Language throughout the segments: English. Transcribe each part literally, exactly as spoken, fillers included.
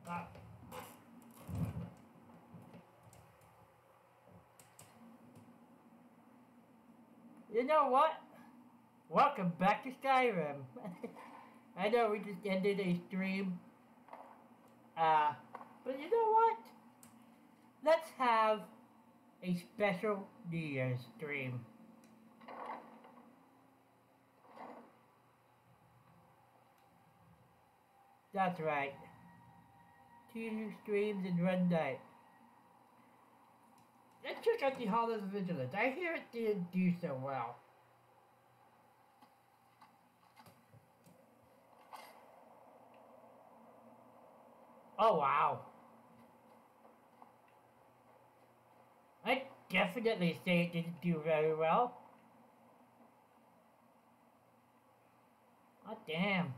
Ah. You know what? Welcome back to Skyrim. I know we just ended a stream. Uh, but you know what? Let's have a special New Year's stream. That's right. Two new streams in one night. Let's check out the Hall of Vigilance. I hear it didn't do so well. Oh wow. I definitely say it didn't do very well. Oh damn.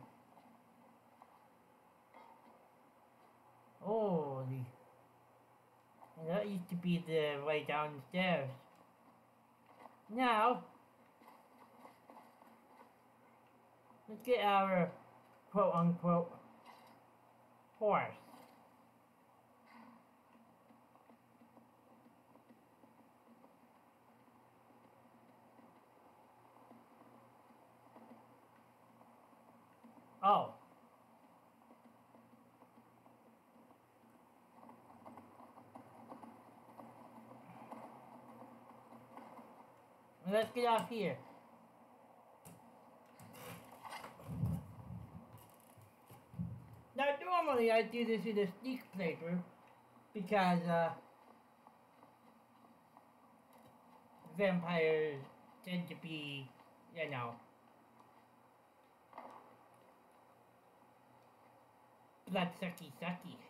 Holy. And that used to be the way downstairs. Now, let's get our quote unquote horse. Oh. Let's get off here. Now normally I do this in a sneak playthrough because uh, vampires tend to be, you know, blood sucky sucky.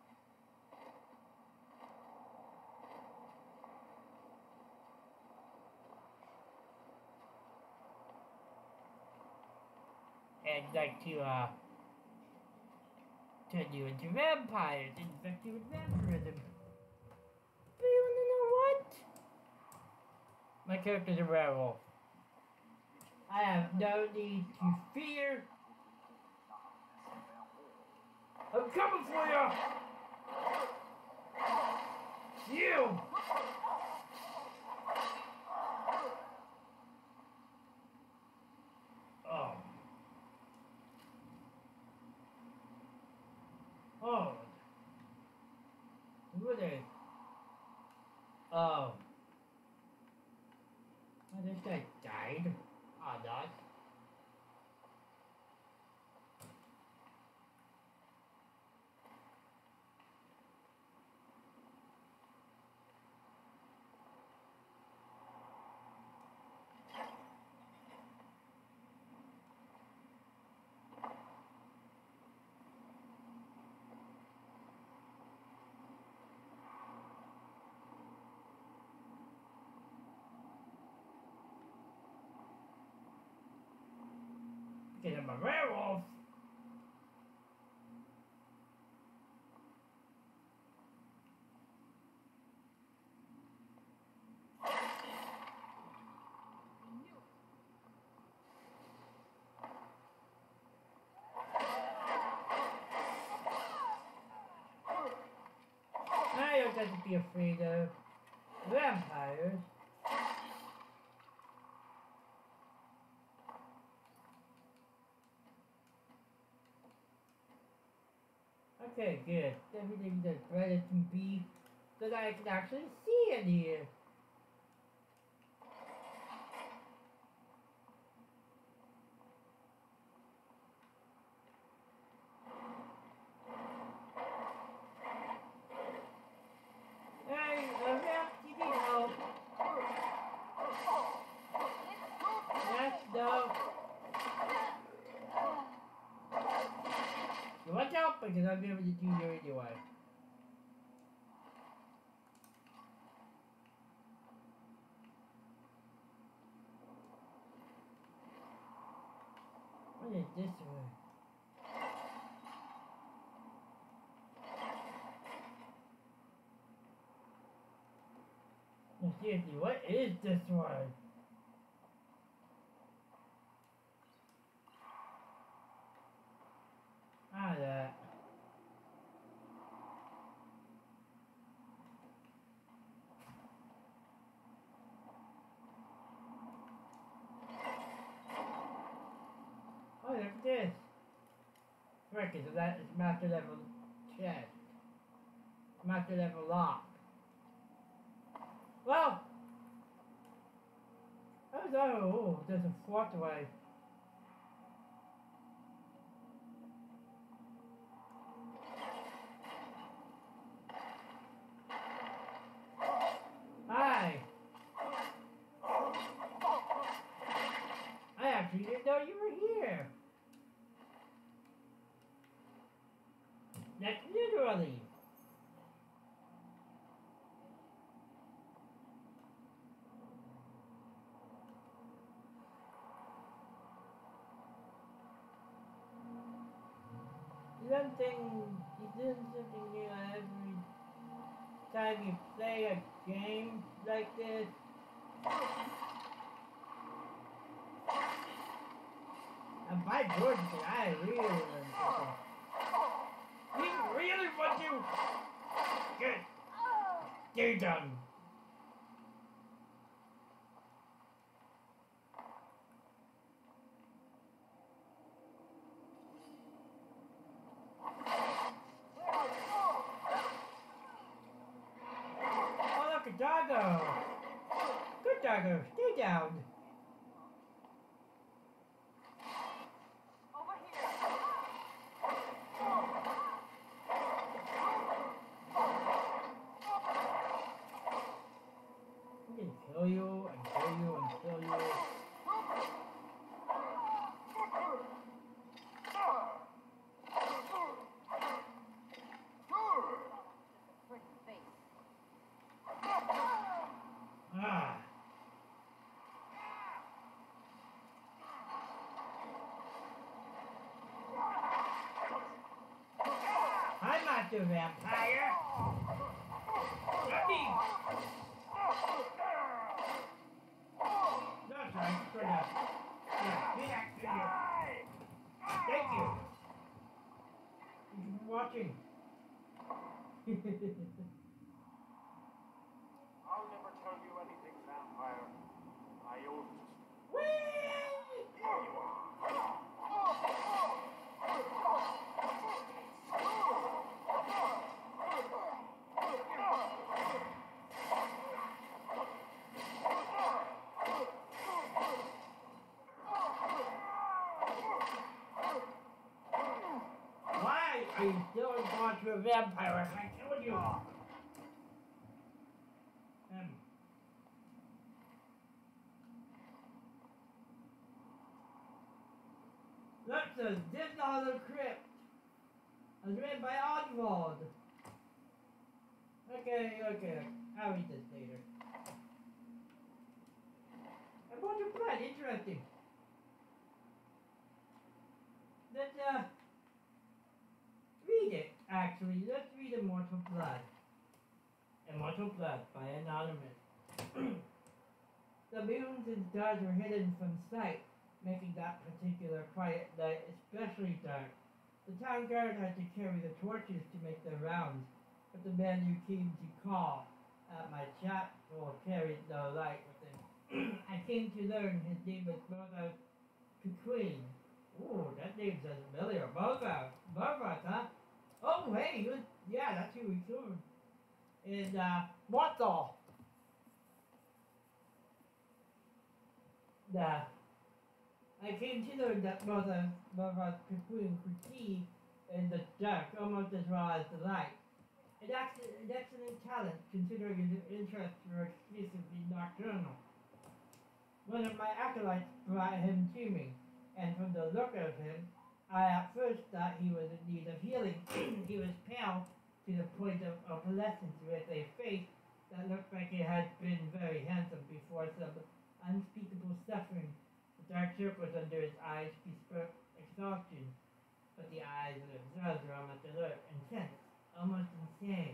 And like to uh, turn you into vampires, infect you with vampirism. But you wanna know what? My character's a werewolf. I have no need to fear. I'm coming for you! You! Oh. Oh. Who are they? Oh. Oh, this guy died? Oh, not. Because I'm a werewolf. I don't have to be afraid of vampires. Okay, good. Everything's as bright as can be, so that I can actually see in here. Hey, I'm empty now. Yes, no. You watch out because I'll be able to do you anyway. What is this way? No, seriously, what is this one? Ah, that. this? Frick, is that is master level chest. Master level lock. Well, I was oh, oh, there's a fourth way. Hi. I actually didn't know you were here. That's literally. Something, you do something new every time you play a game like this. And by George, I really want to. We really want to get you done. Oh, look, a doggo. Good doggo, stay down. Kill you and kill you and kill you. Ah. I'm not the vampire. Let me. That's right, for that. Yeah, get back to you. Thank you. Thank you for watching. I'll never tell you anything, vampire. I owe it. Whee! Here you are. Why are you still going to a vampire? I killed you. Um. Look, says this other crypt. It was read by Oswald. Okay, okay. I'll read this later. A bunch of blood, interesting. Let's uh read it, actually. Let's read Immortal Blood. Immortal Blood by Anonymous. The moons and stars were hidden from sight, making that particular quiet night especially dark. The town guard had to carry the torches to make their rounds, but the man you came to call at my chapel carried no light with him. I came to learn his name was Brother Queen. Ooh, that name sounds familiar. Brother, Brother, huh? Oh, hey, you, yeah, that's who we killed. And, uh, what the? The, I came to learn that Brother, Brother Queen could see in the dark almost as well as the light. An excellent, an excellent talent, considering his interests were exclusively nocturnal. One of my acolytes brought him to me, and from the look of him, I at first thought he was in need of healing. He was pale to the point of opalescence, with a face that looked like it had been very handsome before some unspeakable suffering. The dark circles under his eyes bespoke exhaustion, but the eyes of the observers were almost alert, intense, almost insane.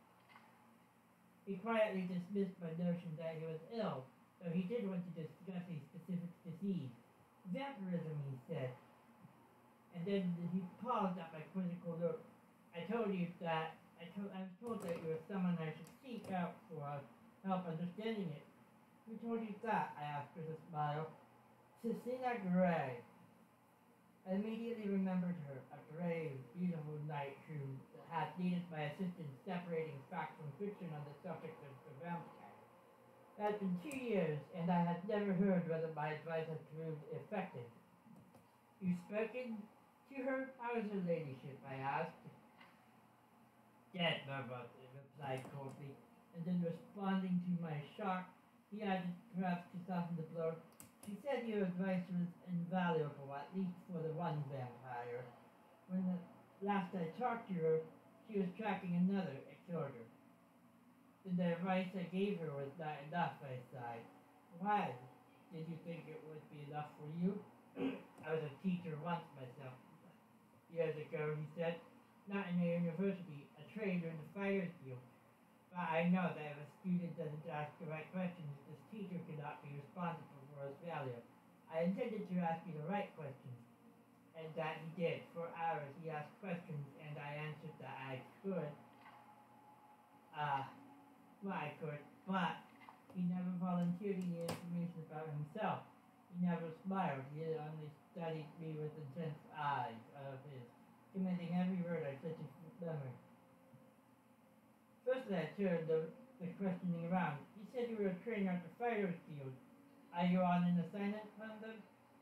He quietly dismissed my notion that he was ill, though he did want to discuss a specific disease. Vampirism, he said. And then he paused at my quizzical look. I told you that, I, told, I was told that you were someone I should seek out for help understanding it. Who told you that? I asked with a smile. Cecina Gray. I immediately remembered her, a brave, beautiful knight who had needed my assistance separating fact from fiction on the subject of the vampire. It had been two years, and I had never heard whether my advice had proved effective. "You've spoken to her? How is her ladyship?" I asked. "Dead, Margot," replied coldly, and then responding to my shock, he added, perhaps to soften the blow, "She said your advice was invaluable, at least for the one vampire. When the last I talked to her, she was tracking another, a killer. Then the advice I gave her was not enough," I sighed. "Why? Did you think it would be enough for you?" "I was a teacher once myself, years ago," he said. "Not in a university, a trader in the fighter's field. But I know that if a student doesn't ask the right questions, this teacher cannot be responsible for his failure. I intended to ask you the right questions, and that he did. For hours he asked questions, and I answered that I could. Uh, well, I could, but he never volunteered any information about himself. He never smiled. He only studied me with intense eyes of his, committing every word I said to memory. Firstly, I turned the, the questioning around. "You said you were a trainer at the fighter's field. Are you on an assignment from them?"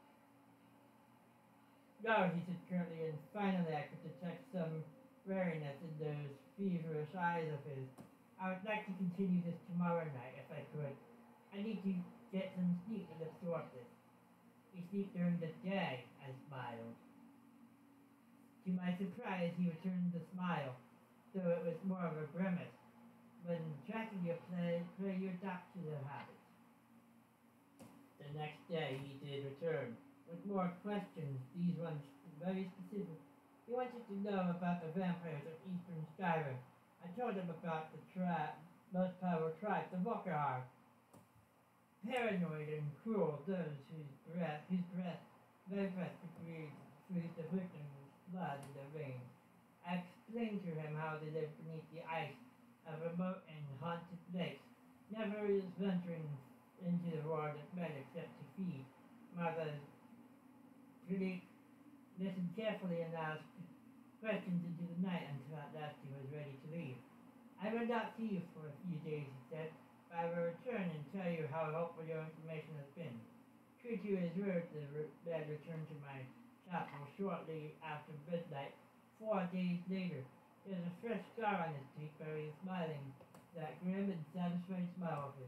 "No," he said curtly, and finally I could detect some wariness in those feverish eyes of his. "I would like to continue this tomorrow night, if I could. I need to get some sleep and absorb this." "You sleep during the day," I smiled. To my surprise, he returned the smile, though it was more of a grimace. "When tracking your play, play you adapt to their habits." The next day he did return, with more questions, these ones very specific. He wanted to know about the vampires of eastern Skyrim. I told him about the tribe, most powerful tribe, the Brogrash. Paranoid and cruel, those whose breath, whose breath, their breath could breathe, freeze the victim's blood in their veins. I explained to him how they live beneath the ice of remote and haunted lakes, never venturing into the world of men except to feed. Mother Philippe listened carefully and asked questions into the night until at last he was ready to leave. "I will not see you for a few days," he said, "but I will return and tell you how helpful your information has been." True to his word, the man returned to my chapel shortly after midnight. Four days later, there was a fresh scar on his cheek, but he was smiling, that grim and satisfied smile of his.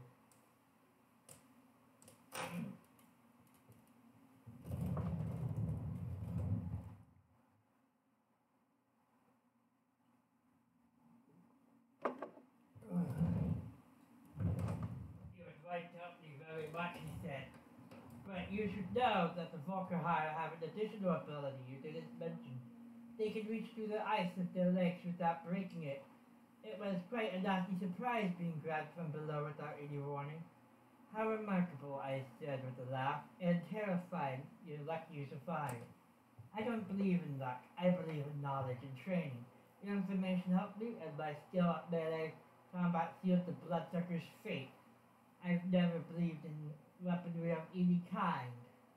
"You advised help me very much," he said. "But you should know that the Volkerhire have an additional ability you didn't mention. They can reach through the ice of their legs without breaking it. It was quite a nasty surprise being grabbed from below without any warning." "How remarkable," I said with a laugh, "and terrifying. You're lucky you survived." "I don't believe in luck. I believe in knowledge and training. Your information helped me, and my skill at melee combat sealed the bloodsucker's fate. I've never believed in weaponry of any kind.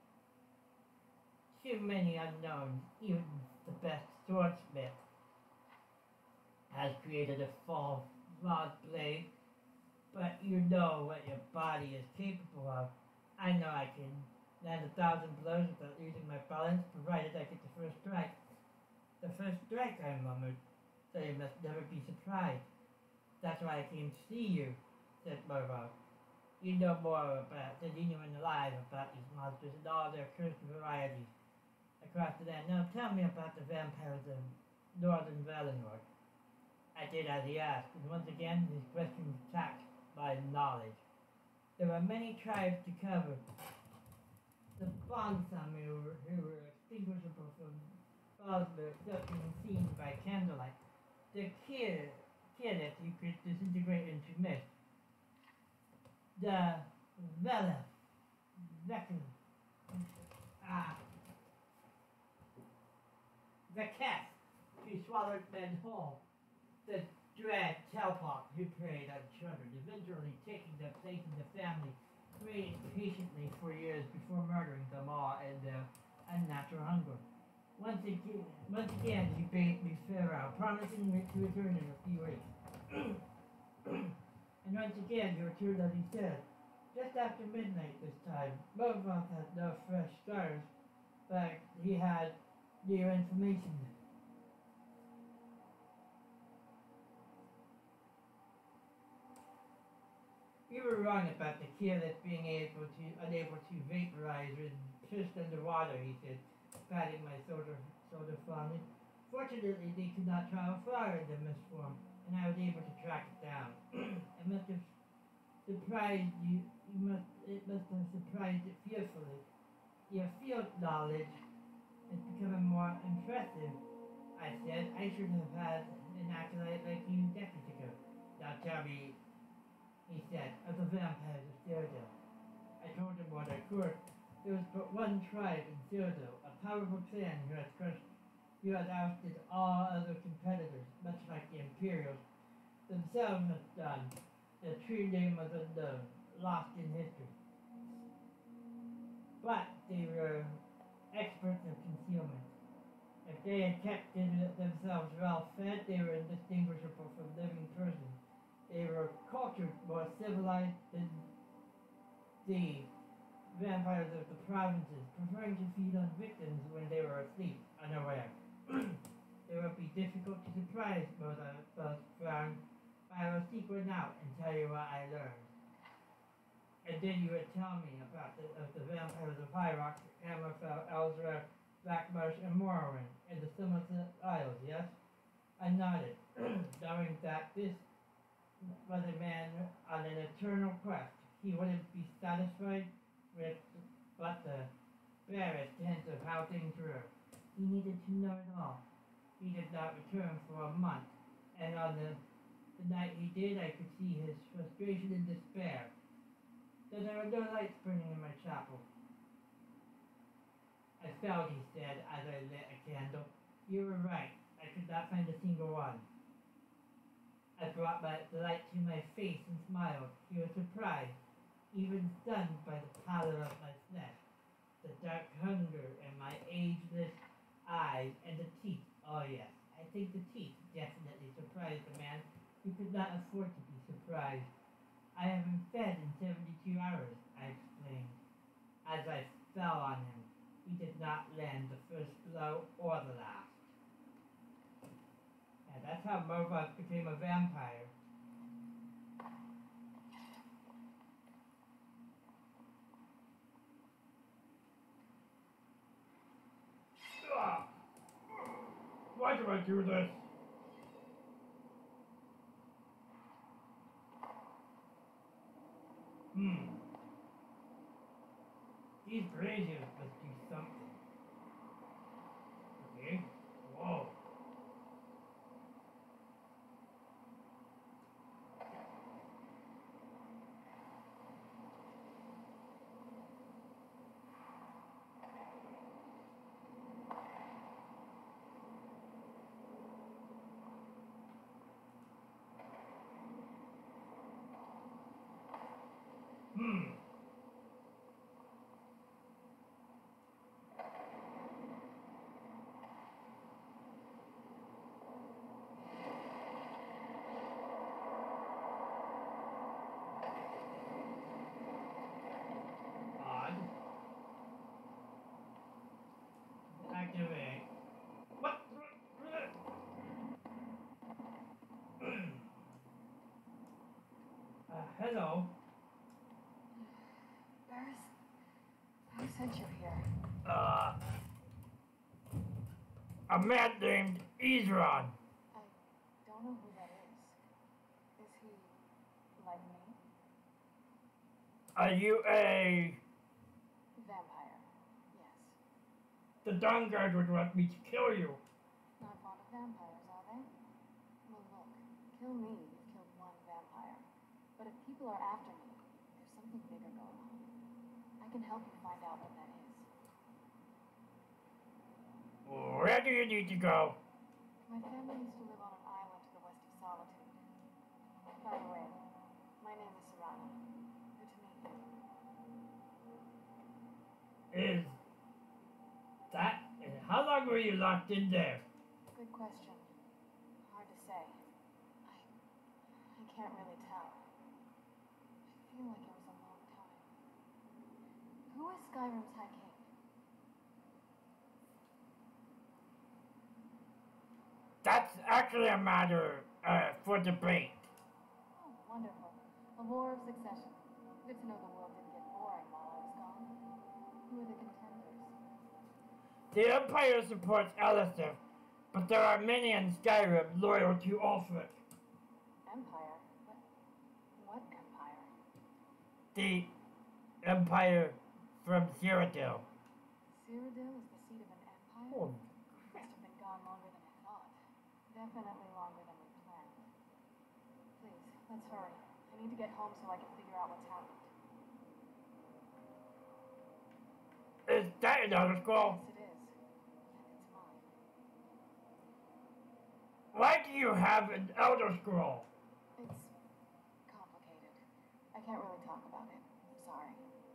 Too many unknowns, even the best swordsmith has created a false flawed blade. But you know what your body is capable of. I know I can land a thousand blows without losing my balance, provided I get the first strike." "The first strike," I murmured, "so you must never be surprised." "That's why I came to see you," said Margot. "You know more about than anyone alive about these monsters and all their cursed varieties across the land. Now tell me about the vampires of northern Valinor." I did as he asked, and once again his question attacked my knowledge. There were many tribes to cover. The Bonsami who were, who were extinguishable from Bosmer except being seen by candlelight. The Kir, Kirith you could disintegrate into mist. The Velef, Vekin, ah, the cat who swallowed men whole. The dread Telpok who preyed on children, eventually taking their place in the family, waiting patiently for years before murdering them all in their unnatural hunger. Once again, once again, he bade me farewell, promising me to return in a few weeks. And once again, you returned as he said. Just after midnight this time, Brogrash had no fresh scars, but he had new information. You were wrong about the careless being able to unable to vaporize when pushed underwater, he said, patting my shoulder shoulder fondly. Fortunately, they could not travel far in the mist form, and I was able to track it down. It must have surprised you. You must. It must have surprised it fearfully. Your field knowledge is becoming more impressive. I said I should have had an acolyte like you decades ago. Now tell me, he said, of the vampires of Cyrodiil. I told him what I could. There was but one tribe in Cyrodiil, a powerful clan who had crushed, who had ousted all other competitors, much like the Imperials themselves had done. The true name was unknown, lost in history. But they were experts of concealment. If they had kept themselves well fed, they were indistinguishable from living persons. They were cultured, more civilized than the vampires of the provinces, preferring to feed on victims when they were asleep, unaware. It would be difficult to surprise both of us frowned, but I will seek one out and tell you what I learned. And then you would tell me about the, of the vampires of High Rock, Hammerfell, Elsewhere, Blackmarsh, and Morrowind, and the Somerset Isles, yes? I nodded, knowing that this was a man on an eternal quest. He wouldn't be satisfied with but the barest hint of how things were. He needed to know it all. He did not return for a month, and on the, the night he did, I could see his frustration and despair. There were no lights burning in my chapel. I felt, he said, as I lit a candle. You were right. I could not find a single one. I brought my, the light to my face and smiled. He was surprised, even stunned by the pallor of my flesh, the dark hunger in my ageless eyes, and the teeth. Oh yes, I think the teeth definitely surprised the man who could not afford to be surprised. I haven't fed in seventy-two hours, I explained. As I fell on him, he did not land the first blow or the last. And that's how Brogrash became a vampire. Ugh. Why do I do this? Hmm. These braziers must do something. Okay. Whoa. Hmm. Odd. Activate. What? uh, hello. Barris, who sent you here? Uh, a man named Ezron. I don't know who that is. Is he like me? Are you a... Vampire, yes. The Dawnguard would want me to kill you. Not fond of vampires, are they? Well, look, kill me, you've killed one vampire. But if people are after me, there's something bigger going on. I can help you find out what that is. Where do you need to go? My family used to live on an island to the west of Solitude. By the way, my name is Serana. Good to meet you. Is that... How long were you locked in there? Good question. Hard to say. I... I can't really tell. I feel like it was a long time. Who is Skyrim's High King? That's actually a matter uh, for debate. Oh, wonderful. A war of succession. Good to know the world didn't get boring while I was gone. Who are the contenders? The Empire supports Elisif, but there are many in Skyrim loyal to Ulfric. Empire? What? What empire? The Empire from Cyrodiil. Cyrodiil is the seat of an empire? Oh, Must have been gone longer than I thought. Definitely longer than we planned. Please, let's hurry. I need to get home so I can figure out what's happened. is that an Elder Scroll? Yes, it is. And it's mine. Why do you have an Elder Scroll? It's complicated. I can't really talk about it. I'm sorry.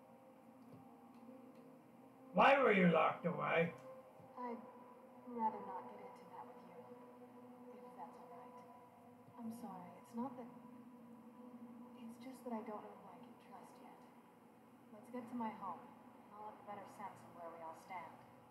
Why were you locked away? I'd rather not get into that with you, if that's alright. I'm sorry, it's not that... It's just that I don't know who I can trust yet. Let's get to my home, and I'll have a better sense of where we all stand.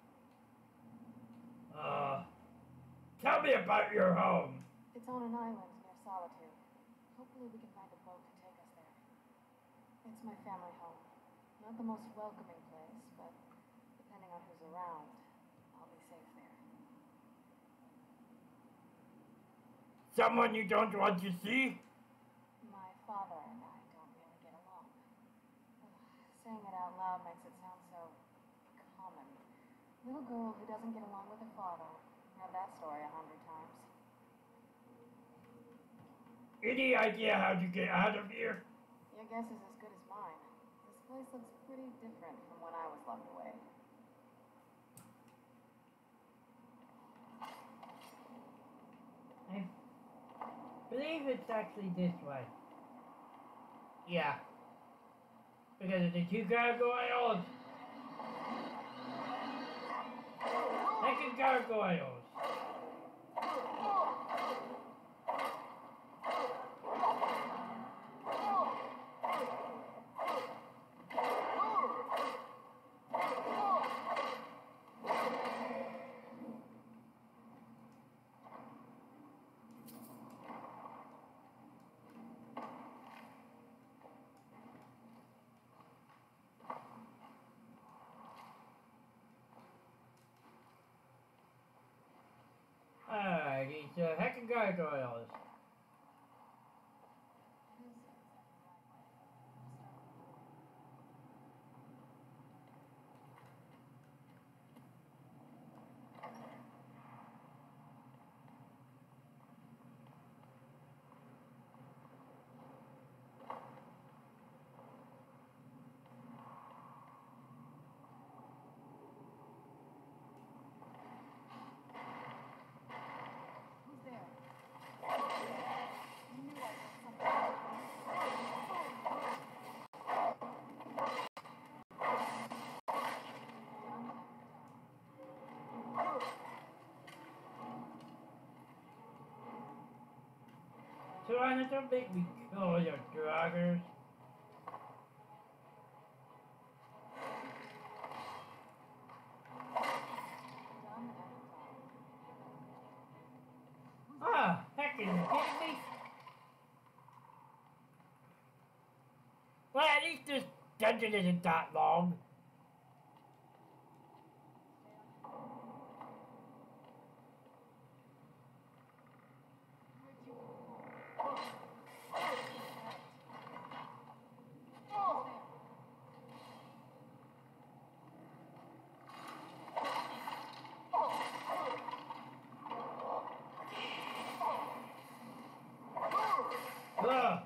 Uh, tell me about your home. It's on an island near Solitude. Hopefully we can find a boat to take us there. It's my family home. Not the most welcoming place, but depending on who's around, I'll be safe there. Someone you don't want to see? My father and I don't really get along. Ugh, saying it out loud makes it sound so common. Little girl who doesn't get along with her father. Heard that story a hundred times. Any idea how to get out of here? Your guess is as good as mine. This place looks pretty different from when I was locked away. I believe it's actually this way. Yeah. Because of the two gargoyles. Second gargoyles. Alright, it's uh, heckin' gargoyles. Serena, don't make me kill your draggers. Ah, heckin' kidding me? Well, at least this dungeon isn't that long. Ugh.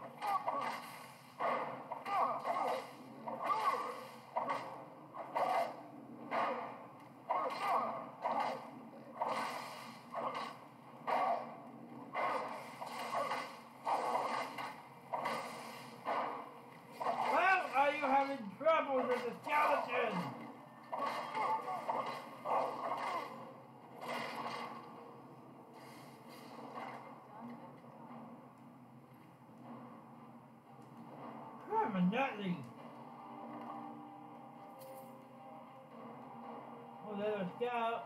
Well, are you having trouble with the skeleton? Exactly. Oh, let us go.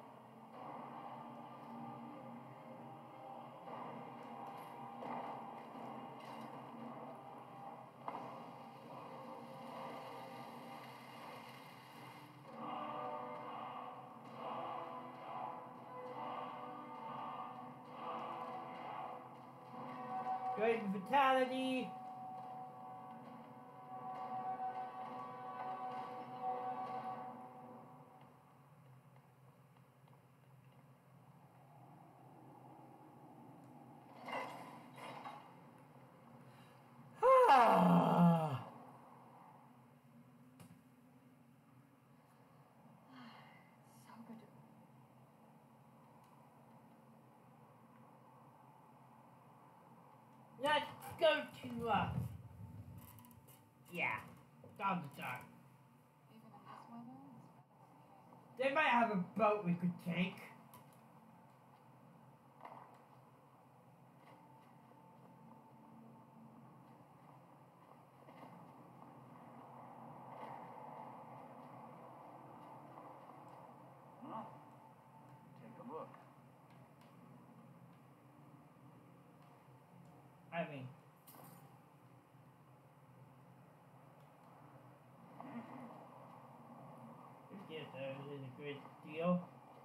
Great fatality. Ah. So good to Let's go to, uh, yeah, down the dock. even in this weather, it's They might have a boat we could take. Huh? Take a look. I mean, yes, that is a great deal.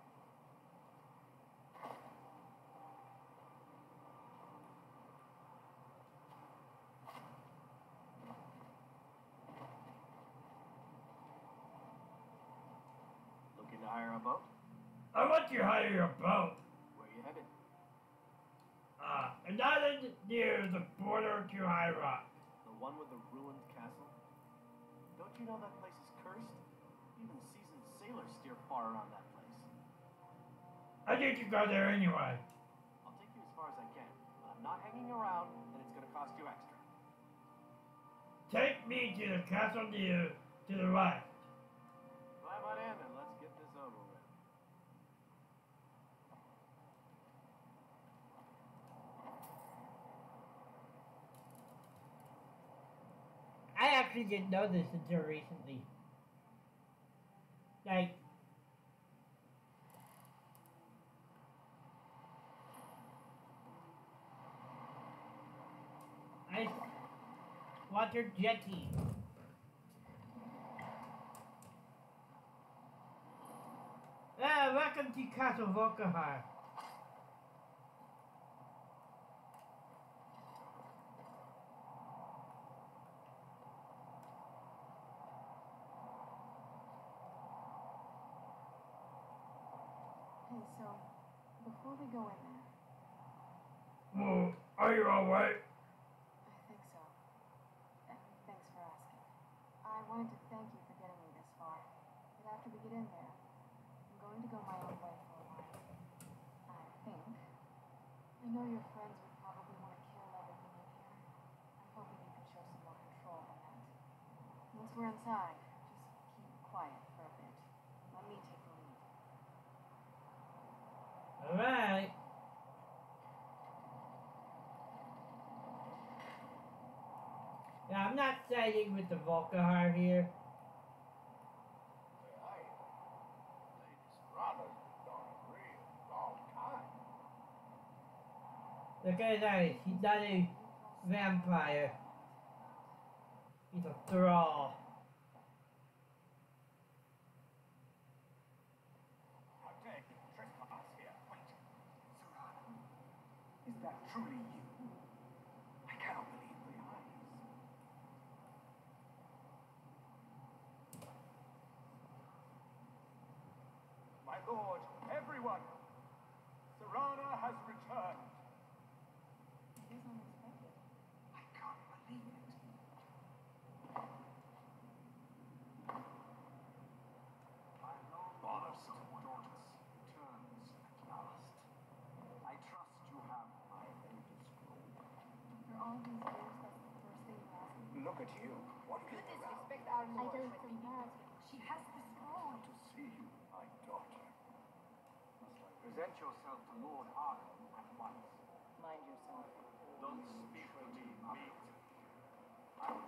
Looking to hire a boat? I want you to hire a boat. Where you headed? Uh, an island near the border to High Rock. The one with the ruined castle? Don't you know that place is cursed? Even seasoned sailors steer far around that place. I need to go there anyway. I'll take you as far as I can, but I'm not hanging around, and it's gonna cost you extra. Take me to the castle near to the west. Climb on in and let's get this over with. I actually didn't know this until recently. Like, ice water jetty. Ah, welcome to Castle Volkahar. Hey, so, before we go in there, Well, are you alright? I think so. And thanks for asking. I wanted to thank you for getting me this far. But after we get in there, I'm going to go my own way for a while. I think. I know your friends would probably want to kill everything in here. I'm hoping you can show some more control than that. Once we're inside, just keep quiet for a bit. Let me take the lead. Alright. Yeah, I'm not siding with the Volkahar here. The guy's nice. He's not a vampire. He's a thrall. How dare you trespass here? Wait. Serrano, is that truly you? I cannot believe my eyes. My lord, everyone! Serrano has returned. It is unexpected. I can't believe it. My bothersome daughters returns at last. I trust you have my Elder Scroll. After all these years, that's the first thing you ask me. Look at you. What You is disrespect our I lord don't when think people that. She has the scroll. to see you, my daughter. Must I present yourself to Lord Arkham at once? Mind yourself. Don't speak to me, mate. I will let her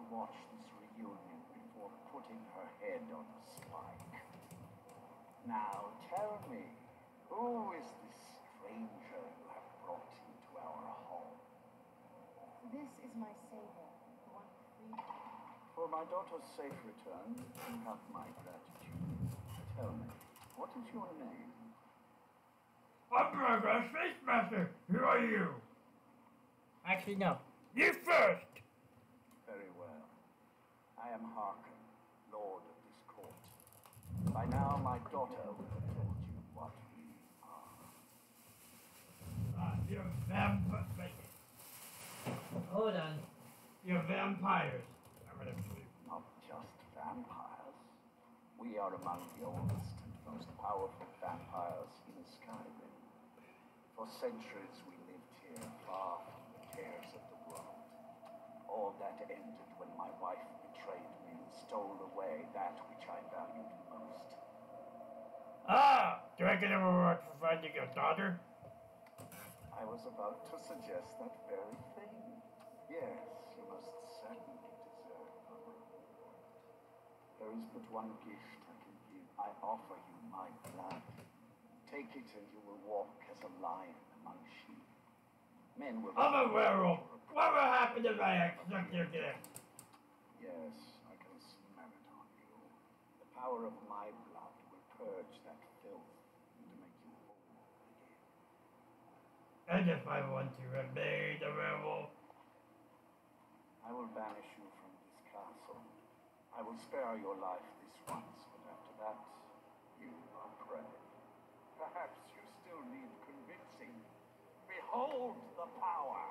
watch this reunion before putting her head on a spike. Now tell me, who is this stranger you have brought into our home? This is my savior, the one who freed me. For my daughter's safe return, you have my gratitude. Tell me, what is your name? I'm Brogrash, Space Master. Who are you? Actually, no. You first! Very well. I am Harkin, Lord of this court. By now, my daughter will have told you what we are. Ah, you're vampires. Hold on. You're vampires. I'm gonna sleep. Not just vampires. We are among the oldest and most powerful vampires in Skyrim. For centuries we lived here, far from the cares of the world. All that ended when my wife betrayed me and stole away that which I valued most. Ah! Do I get a reward for finding your daughter? I was about to suggest that very thing. Yes, you must certainly deserve a reward. There is but one gift I can give. I offer you my blood. Take it and you will walk as a lion among sheep. Men will... I'm a werewolf. What will happen if I accept your gift? Yes, I can smell it on you. The power of my blood will purge that filth and make you whole again. And if I want to remain a werewolf? I will banish you from this castle. I will spare your life this once, but after that, you are prey. Perhaps you still need convincing. Behold the power!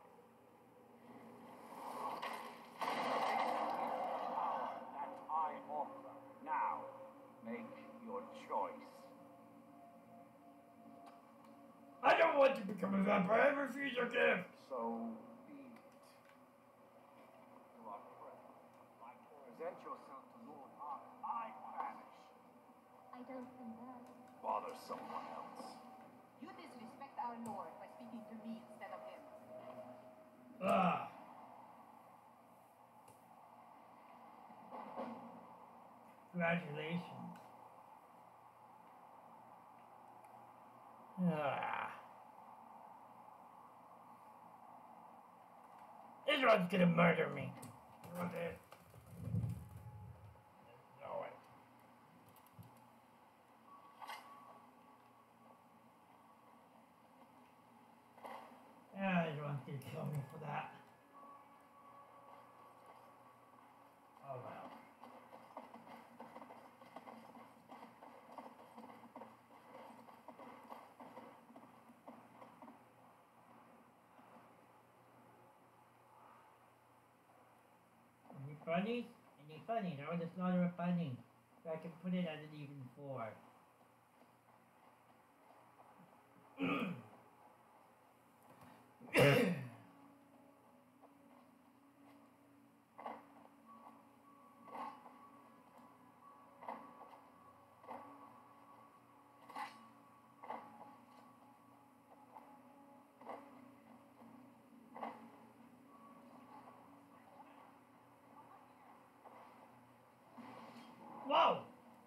This is the power that I offer. Now, make your choice. I don't want to become a vampire. I refuse your gift. So be it. You are prey. Like present yourself to Lord Harkin. I banish. I don't think that. Bother someone else. You disrespect our Lord by speaking to me instead of him. Ah. Congratulations. Ah. This one's gonna murder me. What is? No way. Yeah, this one's gonna kill me for that. Oh well. Any bunnies? Any bunnies? I want to slaughter a bunny. So I can put it at an even four. Whoa!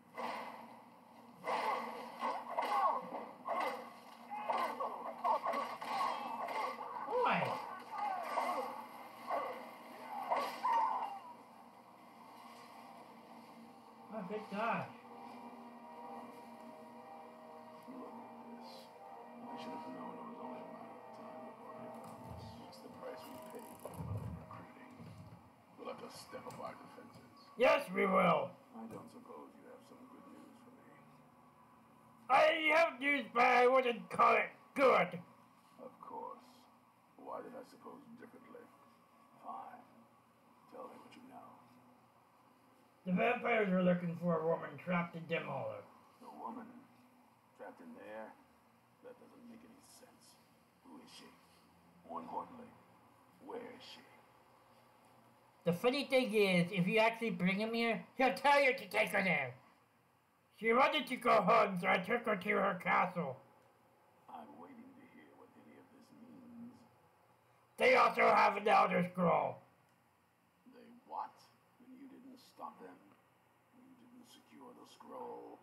Boy! Oh, good gosh. I should have known it was only a matter of time before I found this. It's the price we pay for recruiting. We'll have to step up our defenses. Yes, we will. I don't suppose you have some good news for me. I have news, but I wouldn't call it good. Of course. Why did I suppose differently? Fine. Tell me what you know. The vampires are looking for a woman trapped in Dimholler. The woman trapped in there? That doesn't make any sense. Who is she? More importantly, where is she? The funny thing is, if you actually bring him here, he'll tell you to take her there. She wanted to go home, so I took her to her castle. I'm waiting to hear what any of this means. They also have an Elder Scroll. They what? the scroll.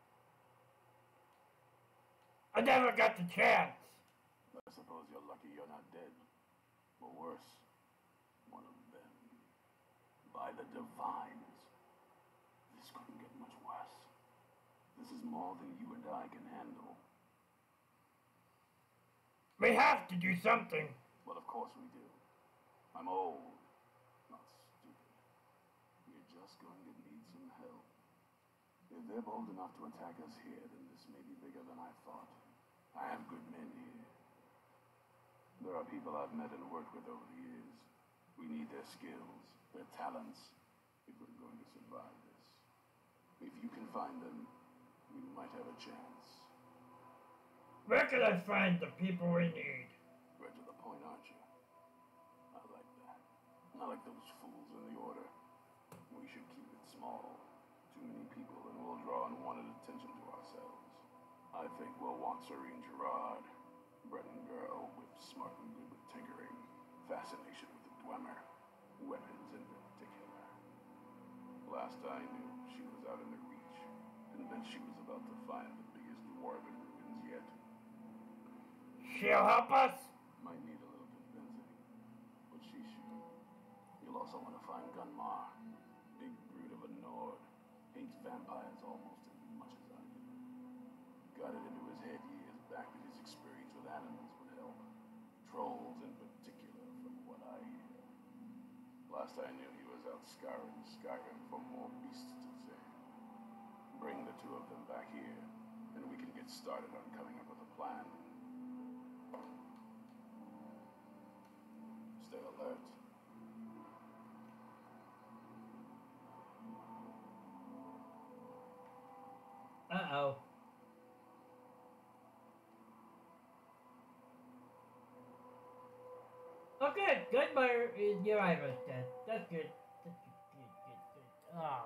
I never got the chance. I suppose you're lucky you're not dead. Or worse, one of them. By the divines. This couldn't get much worse. This is more than you and I can handle. We have to do something. Well, of course we do. I'm old, not stupid. We're just going to need some help. If they're bold enough to attack us here, then this may be bigger than I thought. I have good men here. There are people I've met and worked with over the years. We need their skills, their talents, if we're going to survive this. If you can find them, we might have a chance. Where can I find the people we need? Right to the point, aren't you? I like that. Not like those fools in the Order. We should keep it small. Too many people and we'll draw unwanted attention to ourselves. I think we'll want Serene Gerard. Brennan girl, whip smart and good with tinkering. Fascination with the Dwemer. Weapons in particular. Last I knew, she was out in the Reach. Convinced she was about to find the biggest dwarven ruins yet. She'll help us? Might need a little convincing, but she should. You'll also want to find Gunmar. Big brute of a Nord. Hates vampires almost as much as I do. Got it into his head years back that his experience with animals would help. Trolls in particular, from what I hear. Last I knew, he was out scouring Skyrim for more beasts to save. Bring the two of them back here, and we can get started on coming up with a plan. Stay alert. Uh-oh. Oh, good. Gunmar is your Iris then. That's good. That's good, good, good, good. Oh.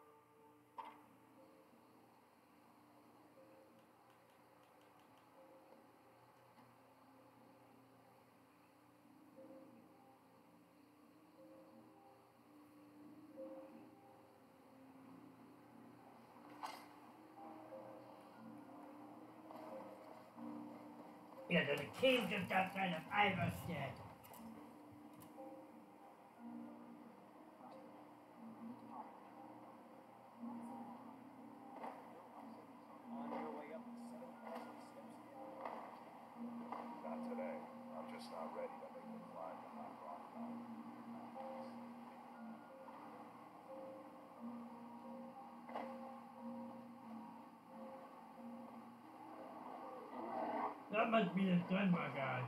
Yeah, there's a cave just outside of Iverstead. On your way up the seven thousand steps again. Not today. I'm just not ready to make the climb to my rock mountain. That must be the Gunmar guy.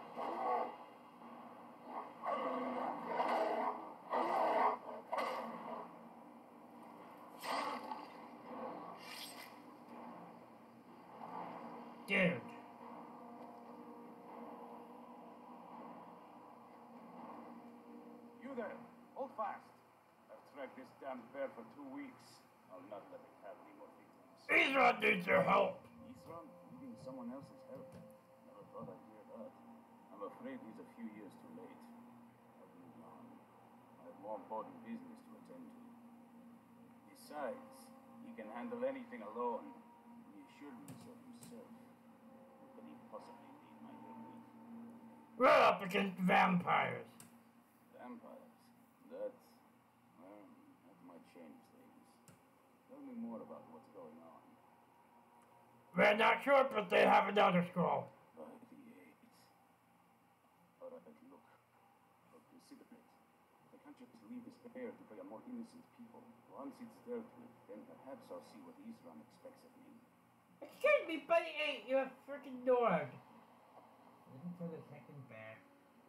Dude. You there! Hold fast! I've tracked this damn bear for two weeks. I'll not let it have any more victims. Ezra needs your help. Isram needing someone else's help. Never thought I'd hear that. I'm afraid he's a few years too late. I've moved on. I have more important business to attend to. Besides, he can handle anything alone. He assured me so himself. What could he possibly need my help with? We're up against vampires. Vampires? That's... well, that might change things. Tell me more about what's going on. We're not sure, but they have another scroll. By the eight. Alright, look. Look, consider it. I can't just leave this bear to prey on more innocent people. Once it's dealt with, then perhaps I'll see what Isram expects of me. Excuse me, buddy, hey, you're a freaking Nord. Looking for the second bear.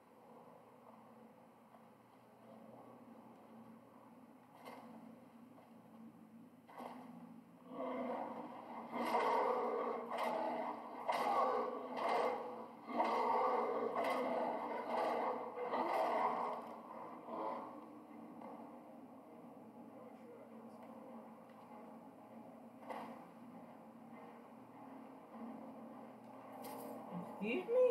Excuse me?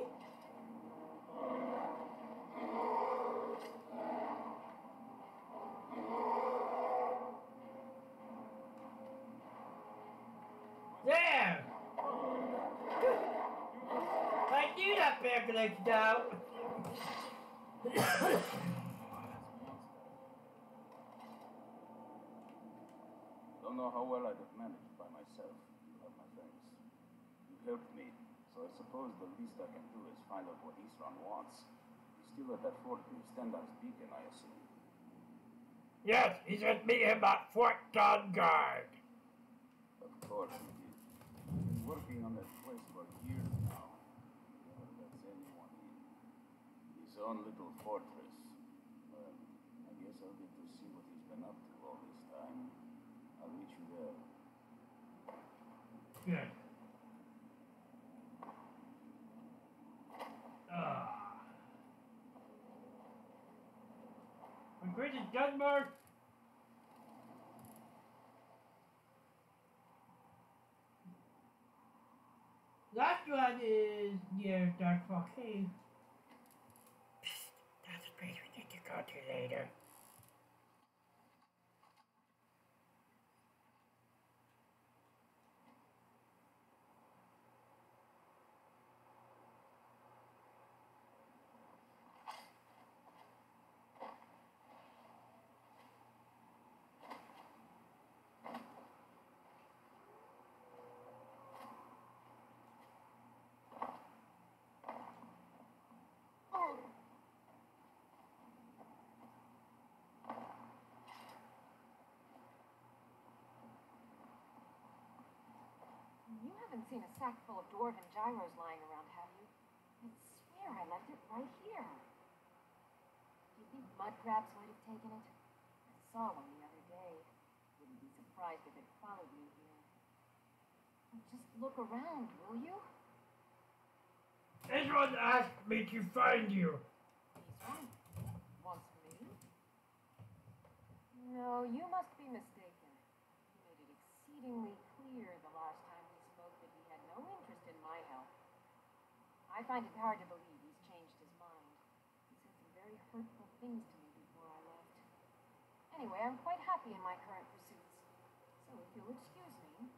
that bear glitched out. Don't know how well I'd have managed by myself. You have my thanks. You helped me, so I suppose the least I can do is find out what Isran wants. He's still at that fort near Stendhal's Beacon, I assume. Yes, he sent me him at Fort Guard. Of course he did. He's been working on that place for years now. Never lets anyone in. His own little fortress. Well, I guess I'll get to see what he's been up to all this time. I'll meet you there. Good. Ah. My greatest Gunmar. Last one is near Darkfall Cave. Psst, that's a place we need to go to later. You haven't seen a sack full of dwarven gyros lying around, have you? I swear I left it right here. Do you think mud crabs might have taken it? I saw one the other day. Wouldn't be surprised if it followed me here. Just look around, will you? Everyone asked me to find you. He's right. Wants me? No, you must be mistaken. He made it exceedingly clear the last time we spoke that he had no interest in my help. I find it hard to believe he's changed his mind. He said some very hurtful things to me before I left. Anyway, I'm quite happy in my current pursuits. So if you'll excuse me...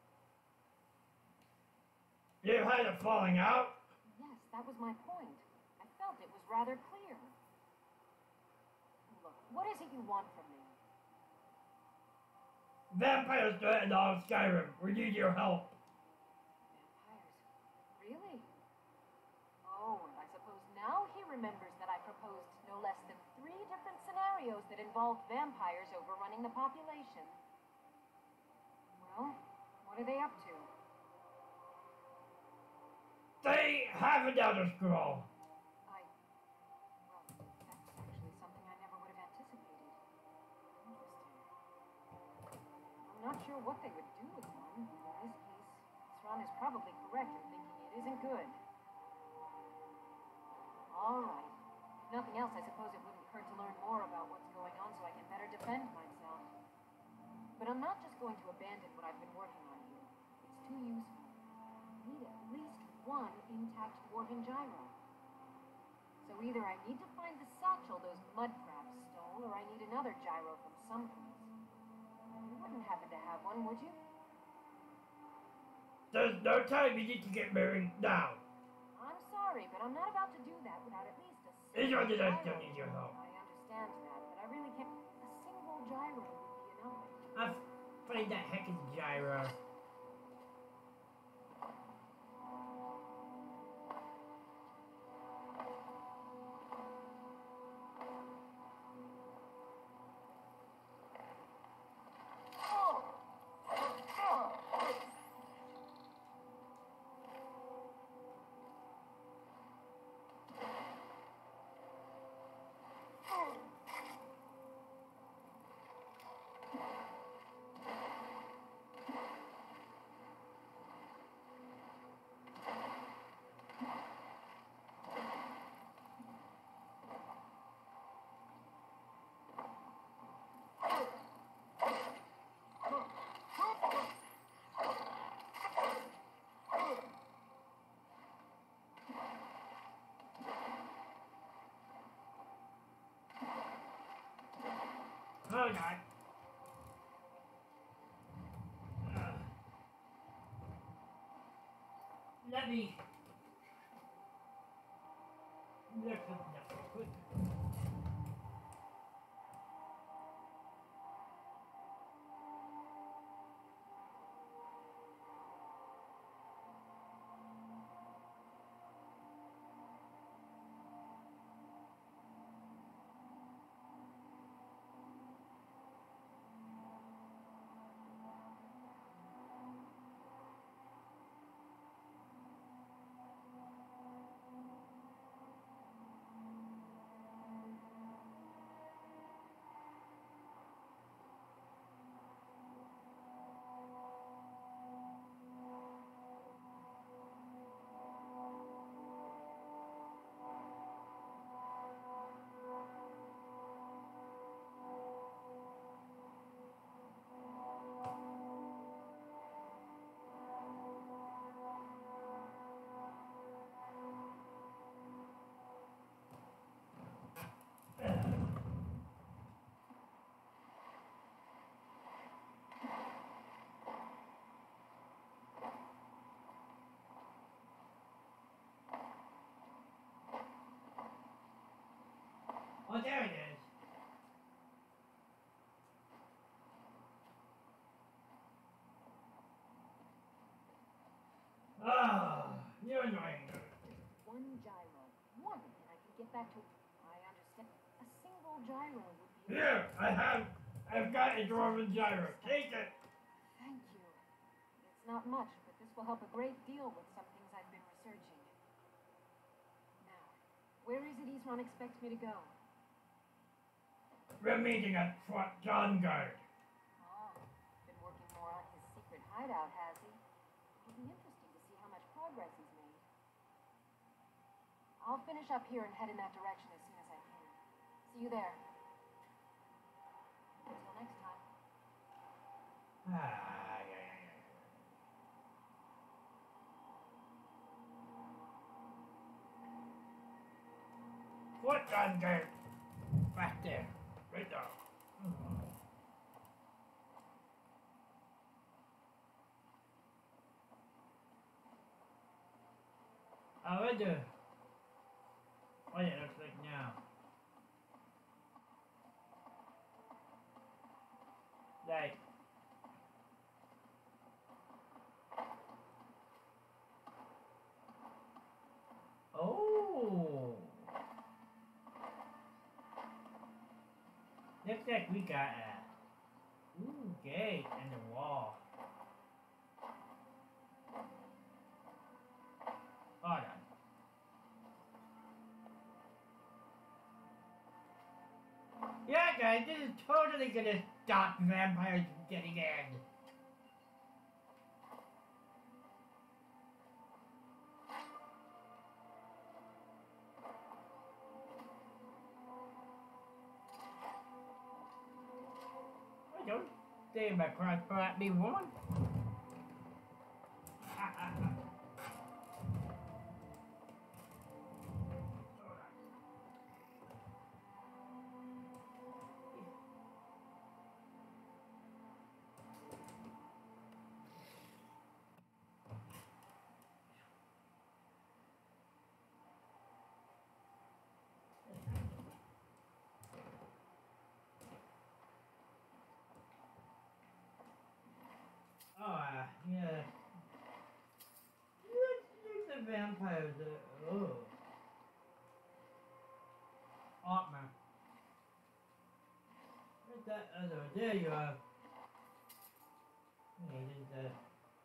You had a falling out? Yes, that was my point. I felt it was rather clear. Look, what is it you want from me? Vampires threaten all of Skyrim. We need your help. Vampires? Really? Oh, and I suppose now he remembers that I proposed no less than three different scenarios that involved vampires overrunning the population. Well, what are they up to? They have another scroll. I... Well, that's actually something I never would have anticipated. Interesting. I'm not sure what they would do with one. In this case, Sran is probably correct in thinking it isn't good. All right. If nothing else, I suppose it wouldn't hurt to learn more about what's going on so I can better defend myself. But I'm not just going to abandon what I've been working on here. It's too useful. I need at least one intact dwarven gyro. So either I need to find the satchel those mud crabs stole, or I need another gyro from someplace. You wouldn't happen to have one, would you? There's no time. You need to get married now. I'm sorry, but I'm not about to do that without at least a It's single not that I gyro. still need your help. I understand that, but I really can't. A single gyro would be enough. I'll find that heckin' gyro. Oh, God. Uh, let me Look at that. Oh, there it is. Ah, you're annoying. One gyro. One, and I can get back to... I understand. A single gyro would be... Here, I have. I've got a dwarven gyro. Take it. Thank you. It's not much, but this will help a great deal with some things I've been researching. Now, where is it Isran expects me to go? We're meeting at Fort John Guard. Oh, been working more on his secret hideout, has he? It'll be interesting to see how much progress he's made. I'll finish up here and head in that direction as soon as I can. See you there. Until next time. Ah, yeah, yeah, yeah. Fort John Guard. Back there. Right there. Mm-hmm. I wonder. Oh yeah, looks like now. Like. Oh. Looks like we got a ooh gate and the wall. Hold on. Yeah, guys, this is totally gonna stop vampires from getting in. I don't stay my crossbow at me, woman. Ah, ah, ah. Oh, uh, yeah. Let's leave the vampires. Uh, oh. Otman. Where's that other? There you are. Hey, there's the.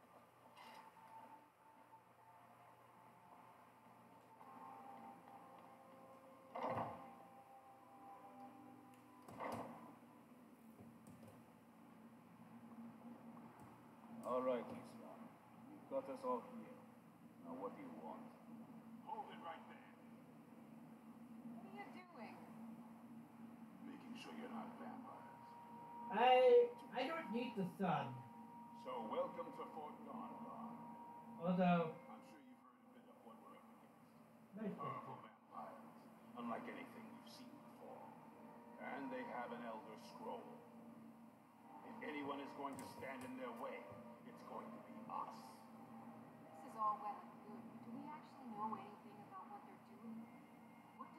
All right, Isra. You've got us all here. Now, what do you want? Hold it right there. What are you doing? Making sure you're not vampires. I I don't need the sun. So, welcome to Fort Donbar. Although, I'm sure you've heard a bit of what we're up against. nice Powerful picture. vampires, unlike anything we've seen before. And they have an Elder Scroll. If anyone is going to stand in their way, it's going to be us. This is all well and good, but do we actually know anything about what they're doing? What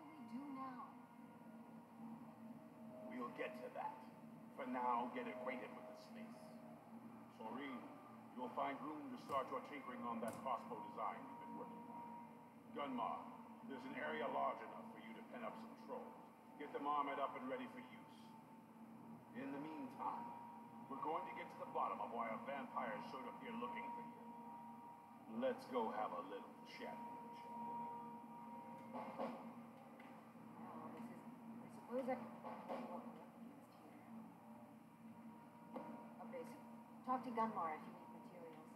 get to that. For now, get acquainted with the space. Soreen, you'll find room to start your tinkering on that crossbow design you've been working on. Gunmar, there's an area large enough for you to pen up some trolls. Get them armored up and ready for use. In the meantime, we're going to get to the bottom of why a vampire showed up here looking for you. Let's go have a little chat. Oh, this is... I suppose I... Okay, so talk to Gunmar if you need materials.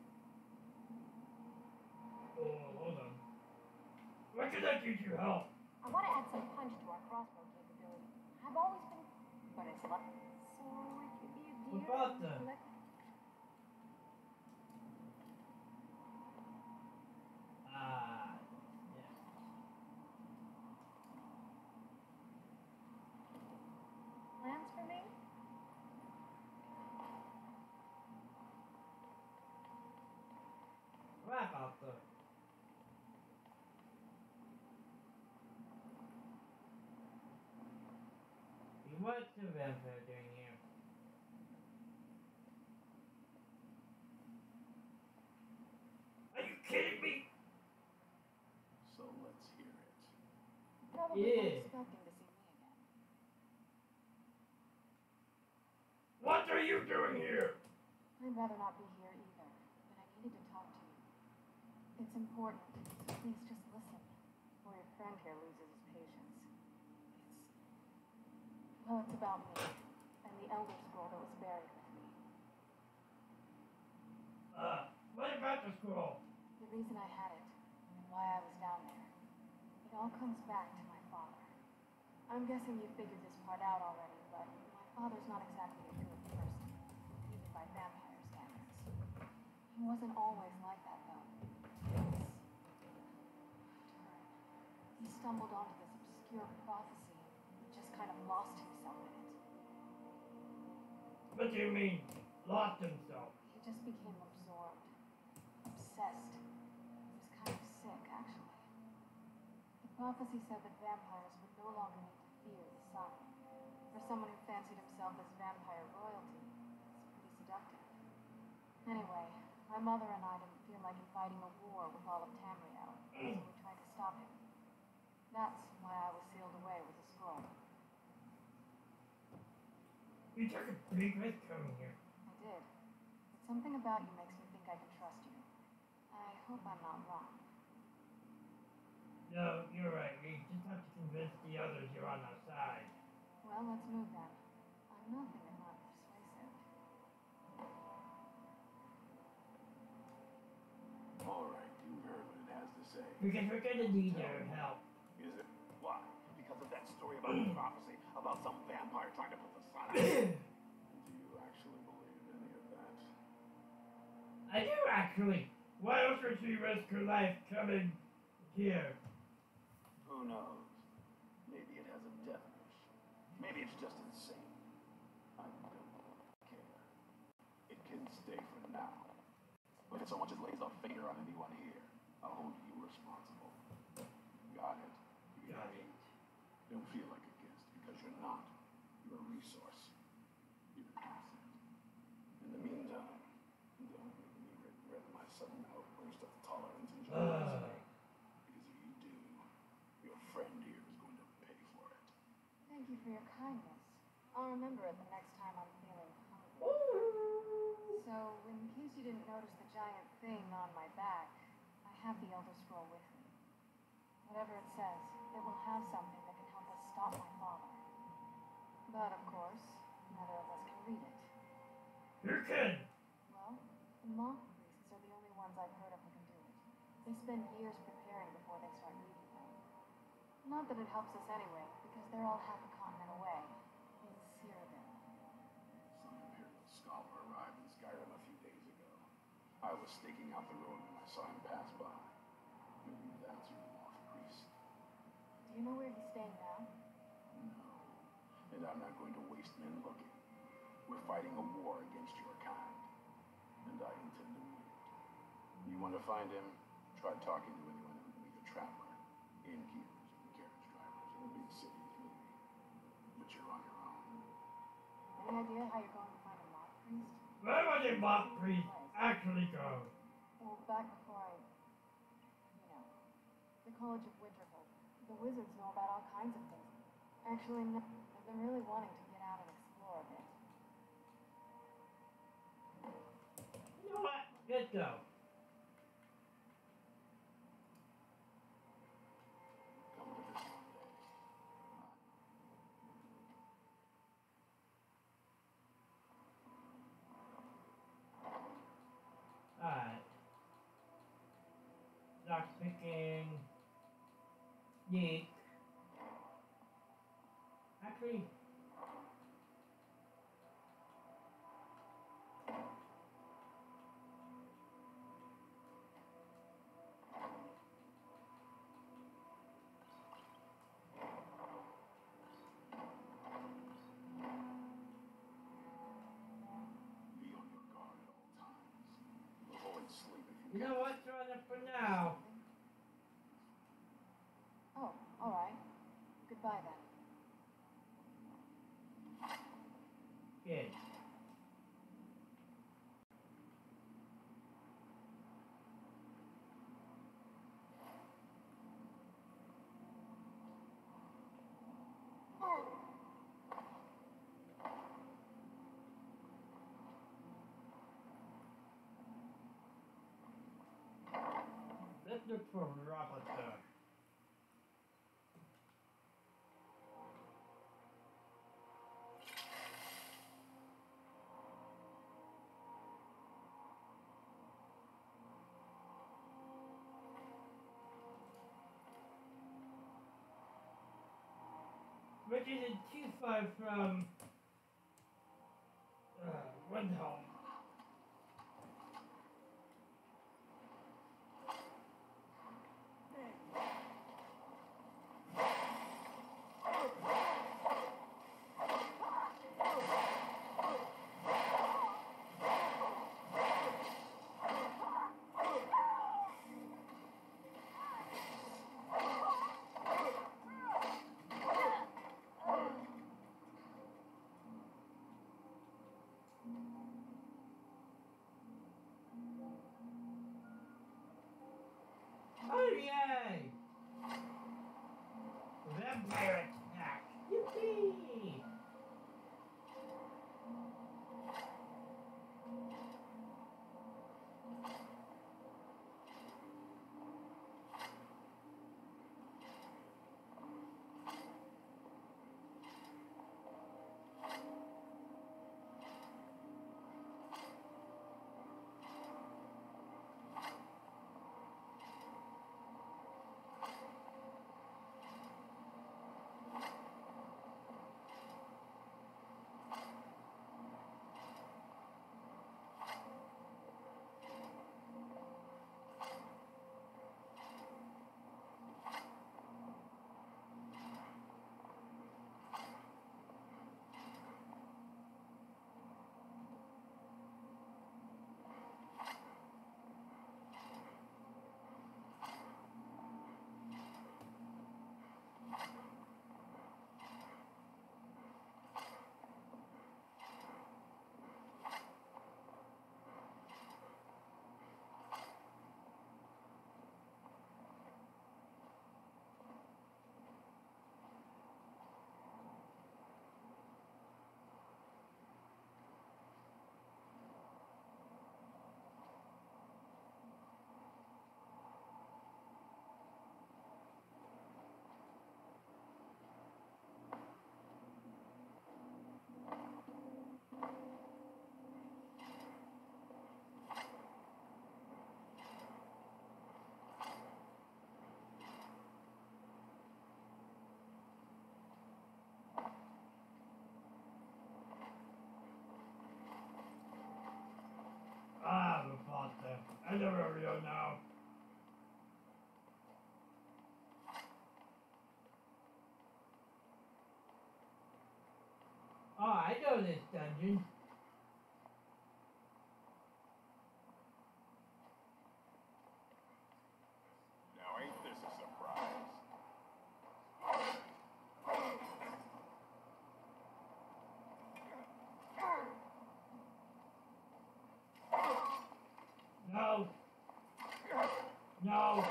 Oh, hold on. What can I do to help? I want to add some punch to our crossbow capability. I've always been... But it's not... So it could be a deer... What about that? Collect... Ah, yeah. Plans for me? Wrap up though. What's the vampire doing here? Are you kidding me? So let's hear it. Probably Yeah. not expecting to see me again. What are you doing here? I'd rather not be here either, but I needed to talk to you. It's important, so please just listen, or your friend here loses his patience. It's... Well, it's about me, and the Elder Scroll that was buried with me. Uh, what about the scroll? The reason I had it, and why I was down there. It all comes back to my father. I'm guessing you figured this part out already, but my father's not exactly a good person, even by vampire standards. He wasn't always like that, though. Turn. He stumbled onto this obscure prophecy and just kind of lost himself in it. What do you mean, lost himself? He just became absorbed, obsessed. He was kind of sick, actually. The prophecy said that vampires would no longer need to fear the sun. For someone who fancied himself as vampire royalty, it's pretty seductive. Anyway, my mother and I didn't feel like fighting a war with all of Tamriel, so we tried to stop him. That's why I was sealed away with a scroll. You took a big risk coming here. I did. But something about you makes me think I can trust you. I hope I'm not wrong. No, you're right. We just have to convince the others you're on our side. Well, let's move then. I'm nothing if not persuasive. All right, you've heard what it has to say. Because we're gonna need your help. Is it? Why? Because of that story about the prophecy about some vampire trying to put the sun out? Do you actually believe any of that? I do actually. Why else would she risk her life coming here? Who knows? Maybe it has a death wish. Maybe it's just insane. I don't care. It can stay for now. But if so much as lays a finger on anyone here, I'll hold you responsible. Got it? You Got me? it. Don't feel like a guest because you're not. You're a resource. You're an asset. In the meantime, don't make me regret my sudden outburst of tolerance and joy. Uh. Because if you do, your friend here is going to pay for it. Thank you for your kindness. I'll remember it the next time I'm feeling hungry. So, in case you didn't notice the giant thing on my back, I have the Elder Scroll with me. Whatever it says, it will have something that can help us stop my father. But, of course, neither of us can read it. You can! Well, the monk priests are the only ones I've heard of who can do it. They spend years preparing before they start reading them. Not that it helps us anyway, because they're all half a continent away, in Skyrim. Some Imperial scholar arrived in Skyrim a few days ago. I was staking out the road when I saw him pass by. Maybe that's your lost priest. Do you know where he's staying now? No. And I'm not going to waste men looking. We're fighting a war against your kind. And I intend to win it. You want to find him? Try talking to anyone who can be a traveler. Innkeepers and carriage drivers in the big cities, maybe. But you're on your own. Any idea how you're going to find a mock priest? Where was the mock priest actually go? Well, back before I, you know, the College of Winterhold, the wizards know about all kinds of things. Actually, no, I've been really wanting to get out and explore a bit. You know what? Let's go. Come to this one day. Alright. Lock picking. Yeek. Actually. Be on your guard at all times. Avoid sleep if You you know what? Try that for now. Oh, alright. Goodbye then. Good. Let's look for Robert there. Which isn't too far from uh, Windhelm. Oh yay! Vampire attack! Yippee! Ah, the pasta. I know where we are now. Oh, I know this dungeon. Now ain't this a surprise? No! No!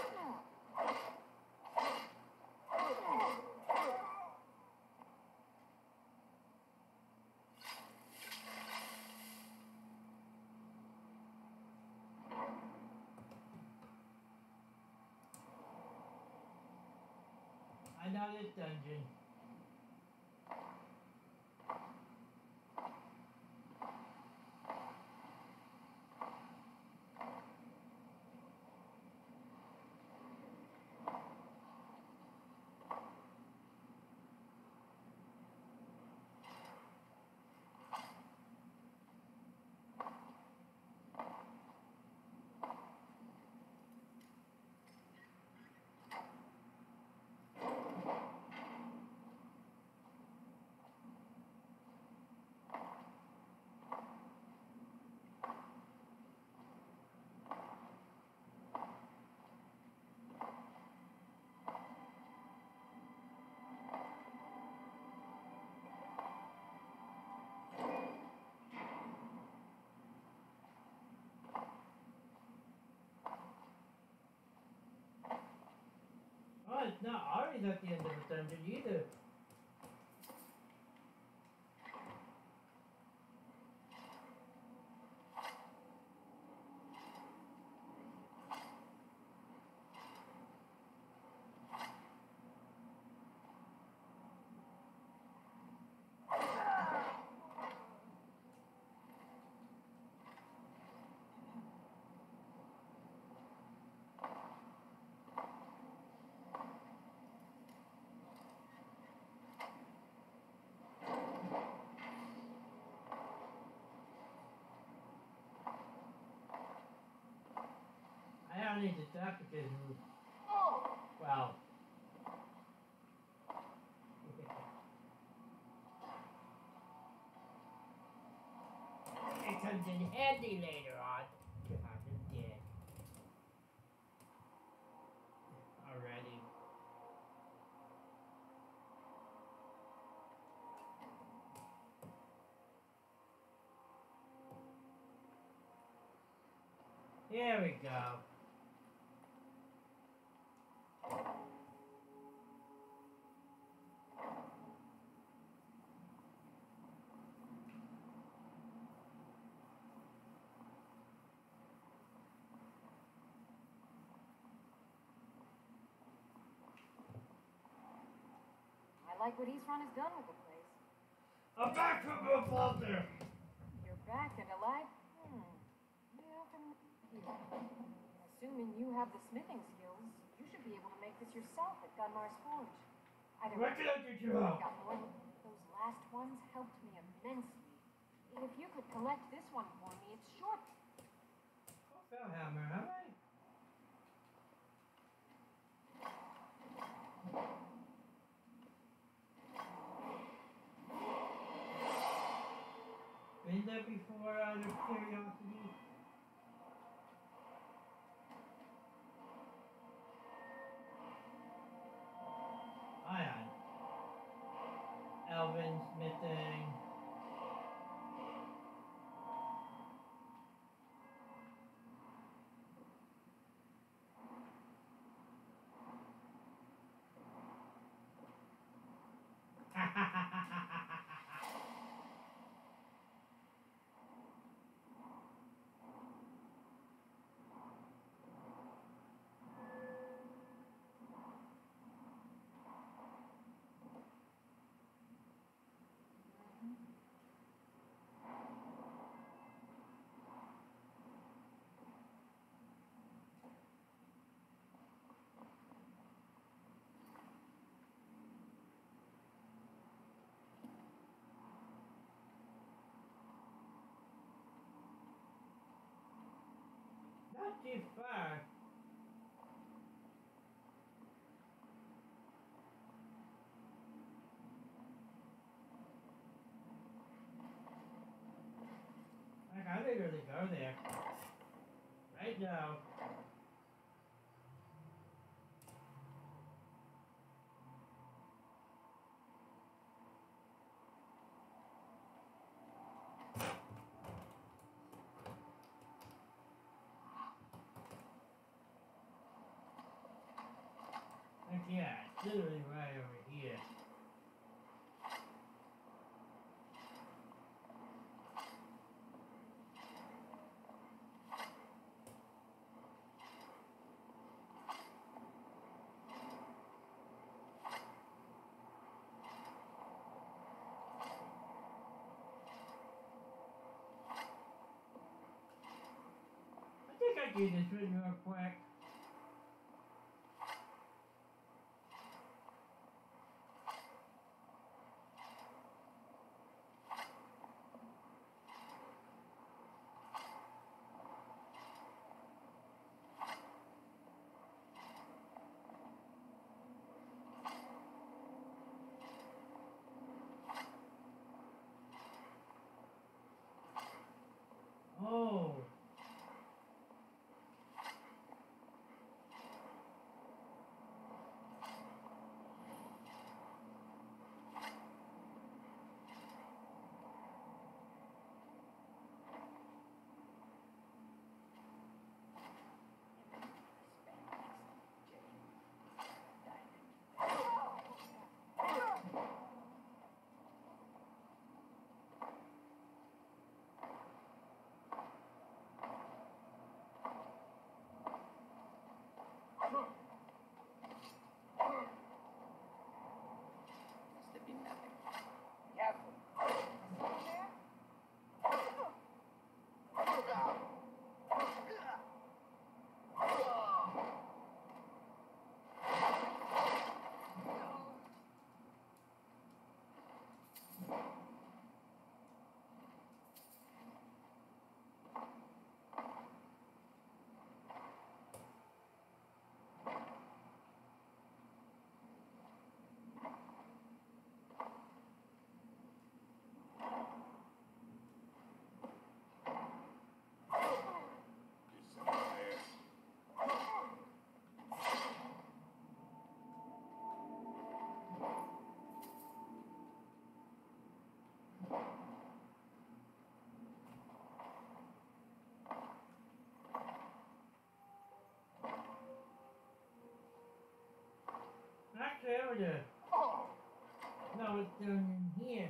I know this dungeon. Oh, it's not always at the end of the dungeon either. I don't need to talk because, well, it comes in handy later on. God, I'm dead. Already. Here we go. I like what East Run has done with the place. I'm back from the folder. You're back and alive? Hmm. Yeah, from here. Assuming you have the smithing skills, you should be able to make this yourself at Gunmar's Forge. I don't What can I do you I out? got more. Those last ones helped me immensely. If you could collect this one for me, it's short. Oh, Fellhammer, all right. Been there before out of curiosity? Ion. Elvin smithing. Not too far. Like, I literally go there. Right now. Heck yeah, it's literally right over here. I think I do this one real quick. Oh. Actually, over there. No, it's down in here.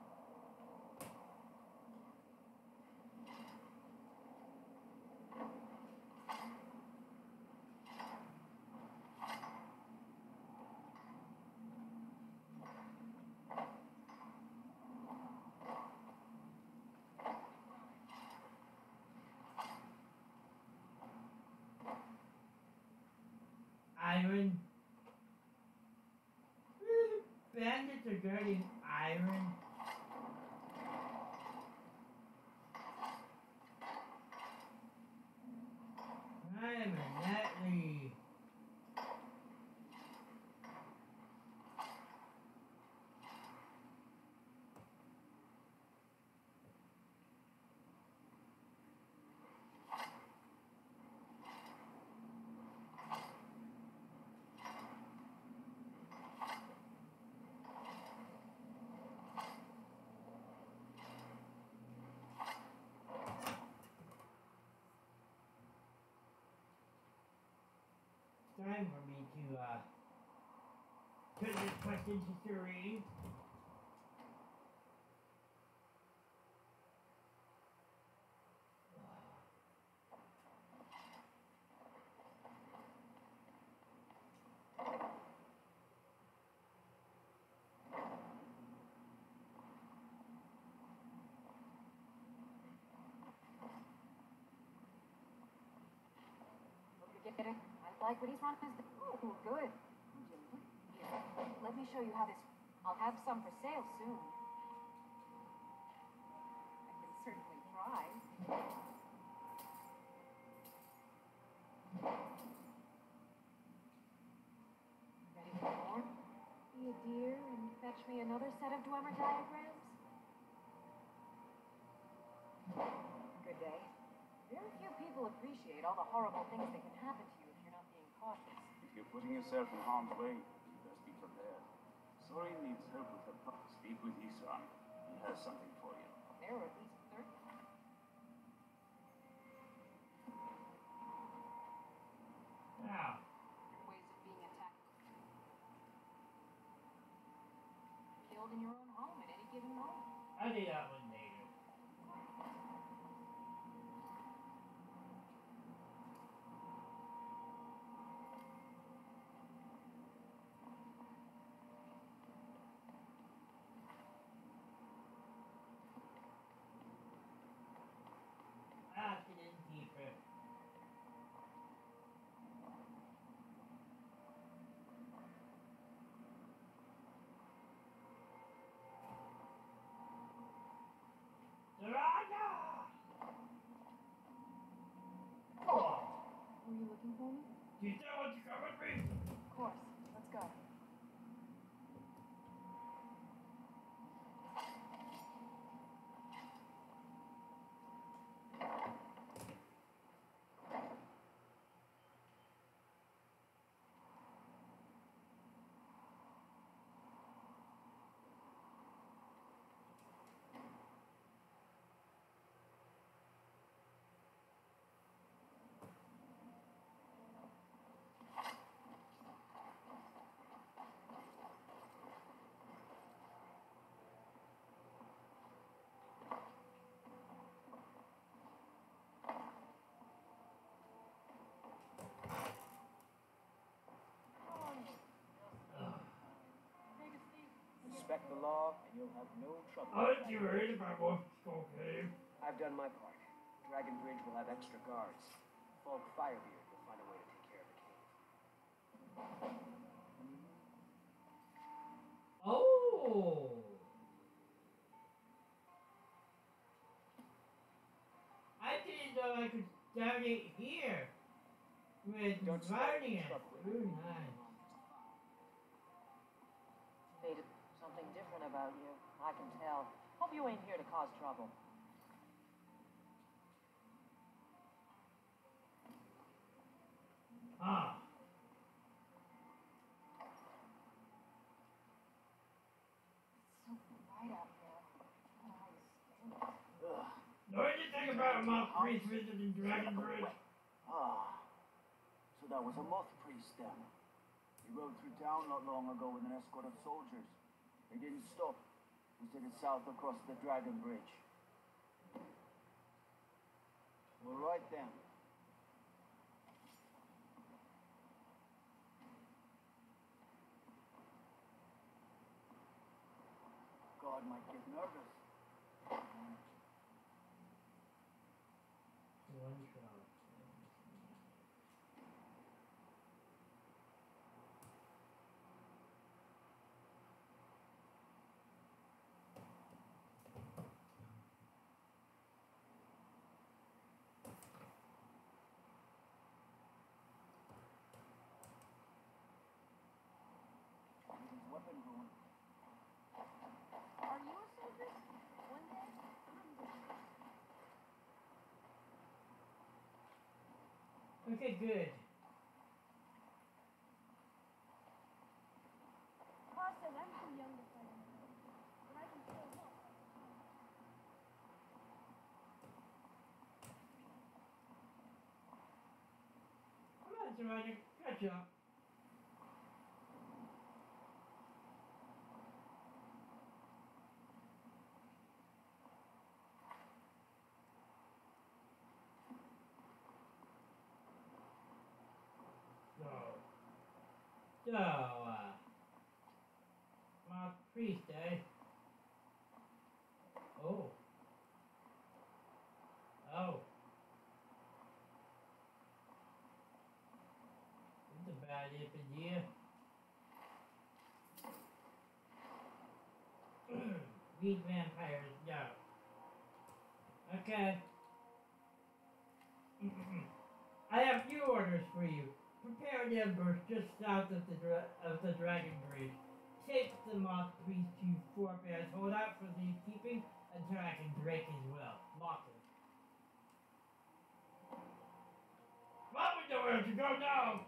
Iron. Bandits are guarding iron. I'm a Netley. Time for me to uh, put this question to three. I like what he's running his... Oh, good. Here, let me show you how this... I'll have some for sale soon. I can certainly try. Ready for more? Be a dear and fetch me another set of Dwemer diagrams? Good day. Very few people appreciate all the horrible things that can happen to you if you're not being cautious. If you're putting yourself in harm's way, you best be prepared. Sori needs help with her pup. Speak with Isan. He has something for you. There are at least thirty. Now, Ways of being attacked. give him more. I'll do that one later. Ah, get in deeper. Serana! Oh! Were you looking for me? You still want to come with me? Of course. Let's go. Respect the law, and you'll have no trouble. Aren't you worried about what's okay? I've done my part. Dragon Bridge will have extra guards. Folk Firebeard will find a way to take care of the cave. Oh! I didn't know I could start it here. With Don't start running any it. trouble. Ooh, nice. Faded something different about you. I can tell. Hope you ain't here to cause trouble. Ah. So bright out there. I don't know how you stand it. Ugh. Know anything about a moth priest visiting Dragon Bridge? Ah, so that was a moth priest then. He rode through town not long ago with an escort of soldiers. They didn't stop. He was headed south across the Dragon Bridge. All right then. God might get nervous. One shot. His weapon going. Are you a soldier? One day? Okay, good. Pa says I'm too young to fight anymore, but I can still help. Come on, Serena. Catch up. So, so, uh, moth priest, eh? Oh. Oh. That's a bad idea. Weed vampires, no. Okay. I have few orders for you. Prepare an ambush just south of the dra of the Dragon Bridge. Take the moth priest to Four Bears. Hold out for safekeeping until I can break as well. Lock it. Mom, we know where to go now.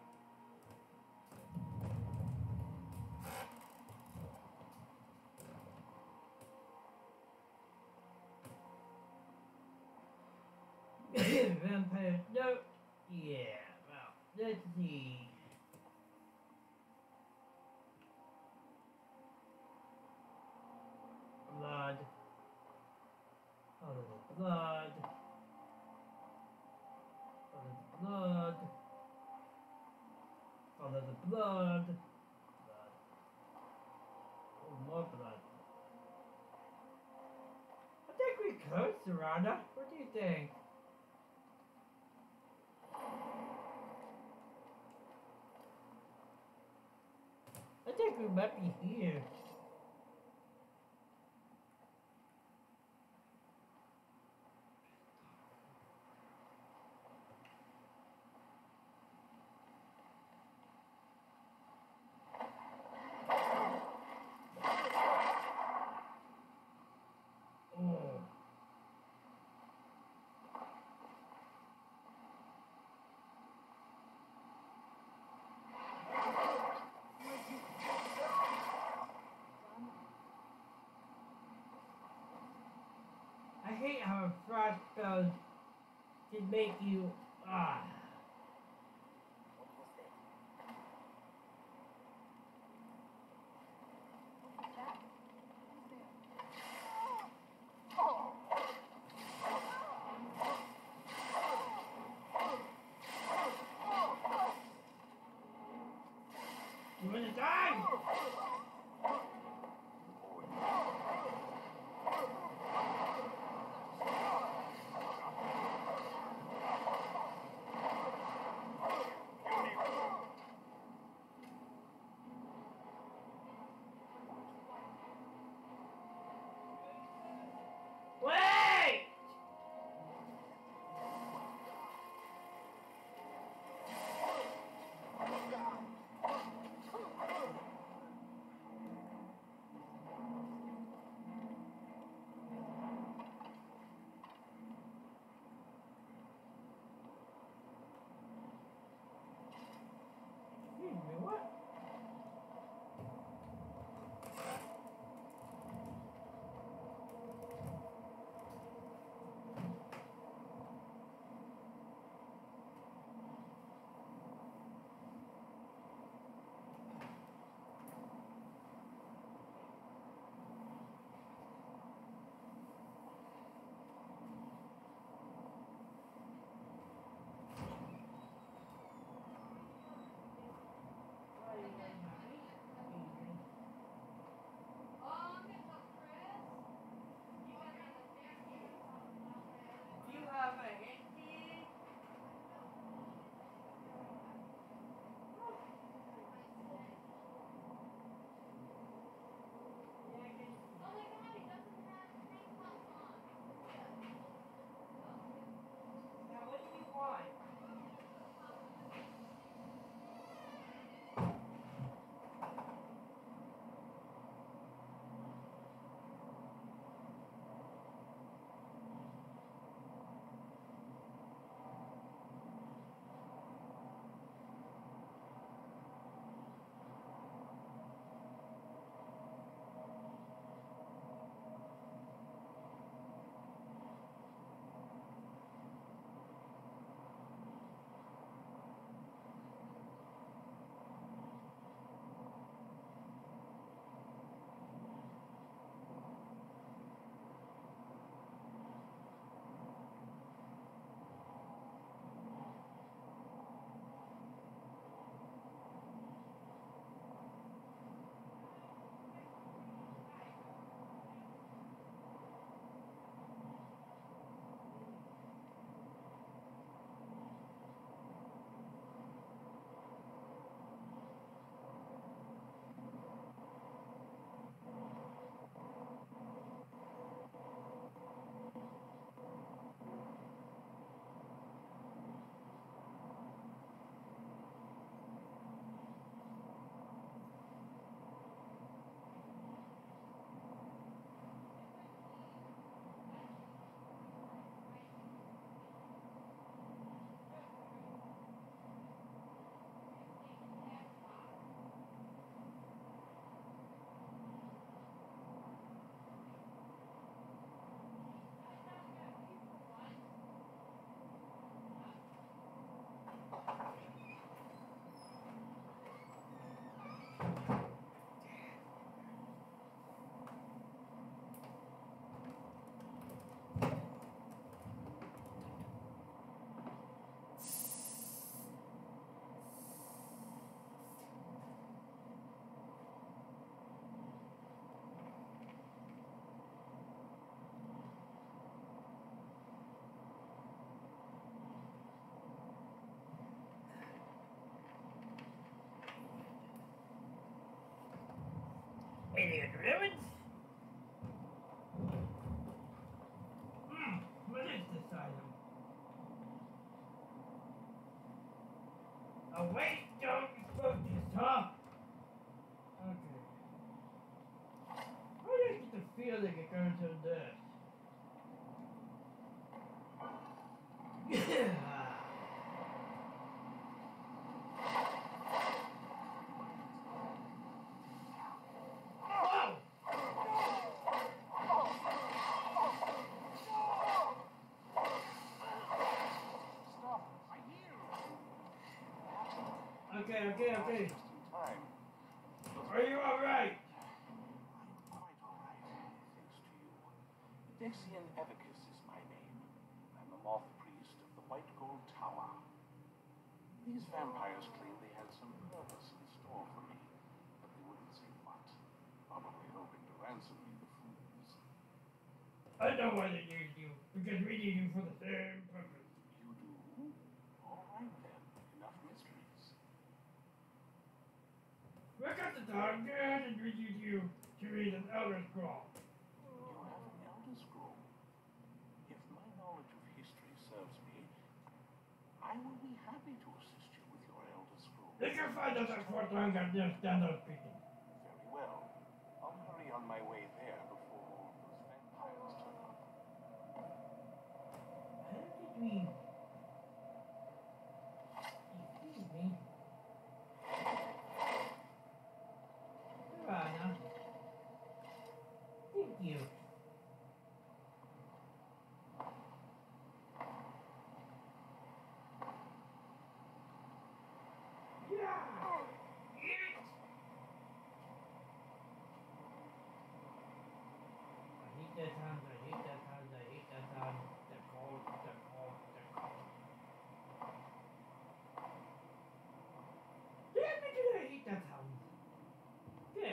Vampire, no. Yeah, well, let's see. Blood. blood. Follow the blood. Blood. Oh, more blood. I think we could, Serana. What do you think? I think we might be here. Oh. I hate how frost spells can make you ah. You wanna die? Wait! in ruins? Hmm, what is this item? A waystone focus, huh? Okay. Why do I get the feeling it goes on this? Whoa! Stop! I hear you! Okay, okay, okay. Just in time. Are you alright? I'm quite alright, thanks to you. Dexian Evicus is my name. I'm the moth priest of the White Gold Tower. These vampires claim they had some purpose in store for me, but they wouldn't say what. Probably hoping to ransom me, the fools. I know why they need you, because we need you for the same purpose. You do? Alright then. Enough mysteries. We're got the dog good and we need you to read an Elder Scroll. You have an Elder Scroll. If my knowledge of history serves me, I will be happy to assist you with your Elder Scroll. If you find us at Fort Long, I'm just stand up speaking. Very well. I'll hurry on my way there before more of those vampires turn up. How did we... Excuse me. Right now. Thank you. Yeah! Eat! I hate that sound, I hate that sound, I hate that sound. The cold, the cold, the cold. Damn it, did I hate that sound? Good.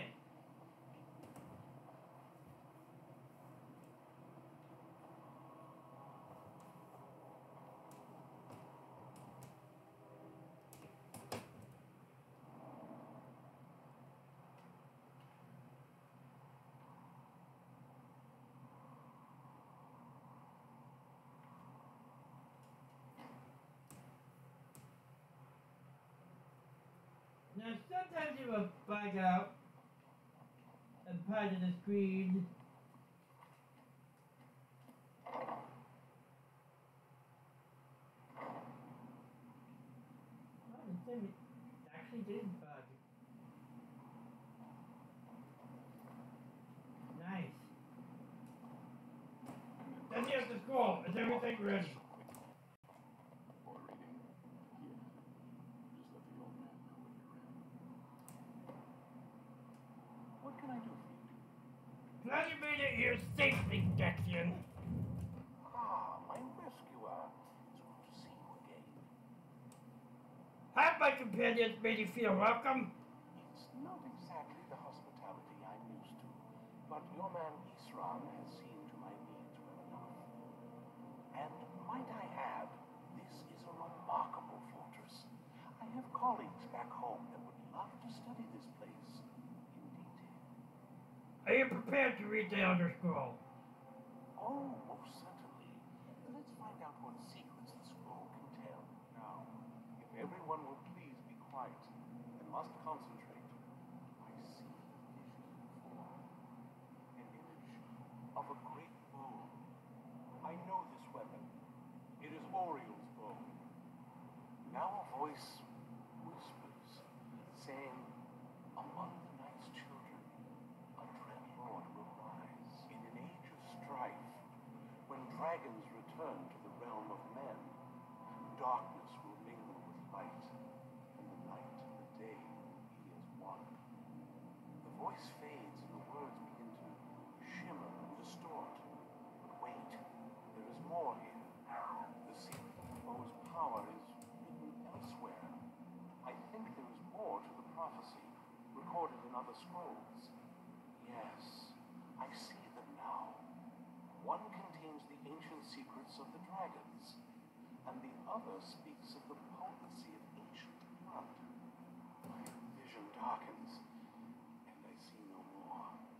Now sometimes it will bug out and part of the screen. Oh, the thing actually did bug. Nice. Then you have to scroll. Is everything ready? Before reading, yeah. Just let the old man know when you're in. What can I do for you? Glad you made it here safely, Dexian. Ah, my rescuer. It's good to see you again. Have my companions made you feel welcome? It's not exactly the hospitality I'm used to, but your man Isran has seen to my needs well enough. And might I add, this is a remarkable fortress. I have colleagues back home that would love to study this place in detail. Are you prepared to read the Elder Scroll? Oh, most certainly. Let's find out what secrets the scroll can tell. Now, if everyone will please be quiet and must concentrate, I see a vision before. An image of a great bow. I know this weapon. It is Oriel's bow. Now a voice whispers, saying, among the night's children, a dread lord will rise in an age of strife, when dragons return to the realm of men. Darkness will mingle with light, and the night and the day will be as one. The voice fades and the words begin to shimmer and distort. But wait, there is more here. The secret of the bow's power is hidden elsewhere. I think there is more to the prophecy recorded in other scrolls. Yes, I see them now. One contains the ancient secrets of the dragons, and the other speaks of the potency of ancient blood. My vision darkens, and I see no more.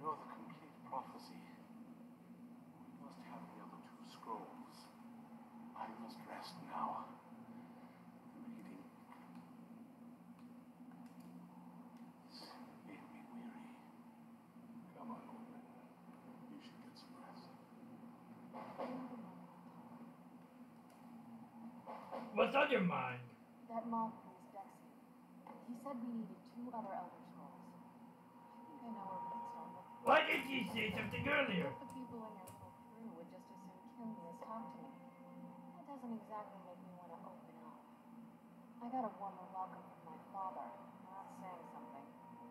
You're the complete prophecy. We must have the other two scrolls. I must rest now. Reading has made me weary. Come on, old man. You should get some rest. What's on your mind? That mob priest, Dexy. He said we needed two other Elder Scrolls. I think I know where we can start looking. Why didn't you say something earlier? Half the people in your little crew would just as soon kill me as talk to me. That doesn't exactly make me want to open up. I got a warmer welcome from my father. Not saying something.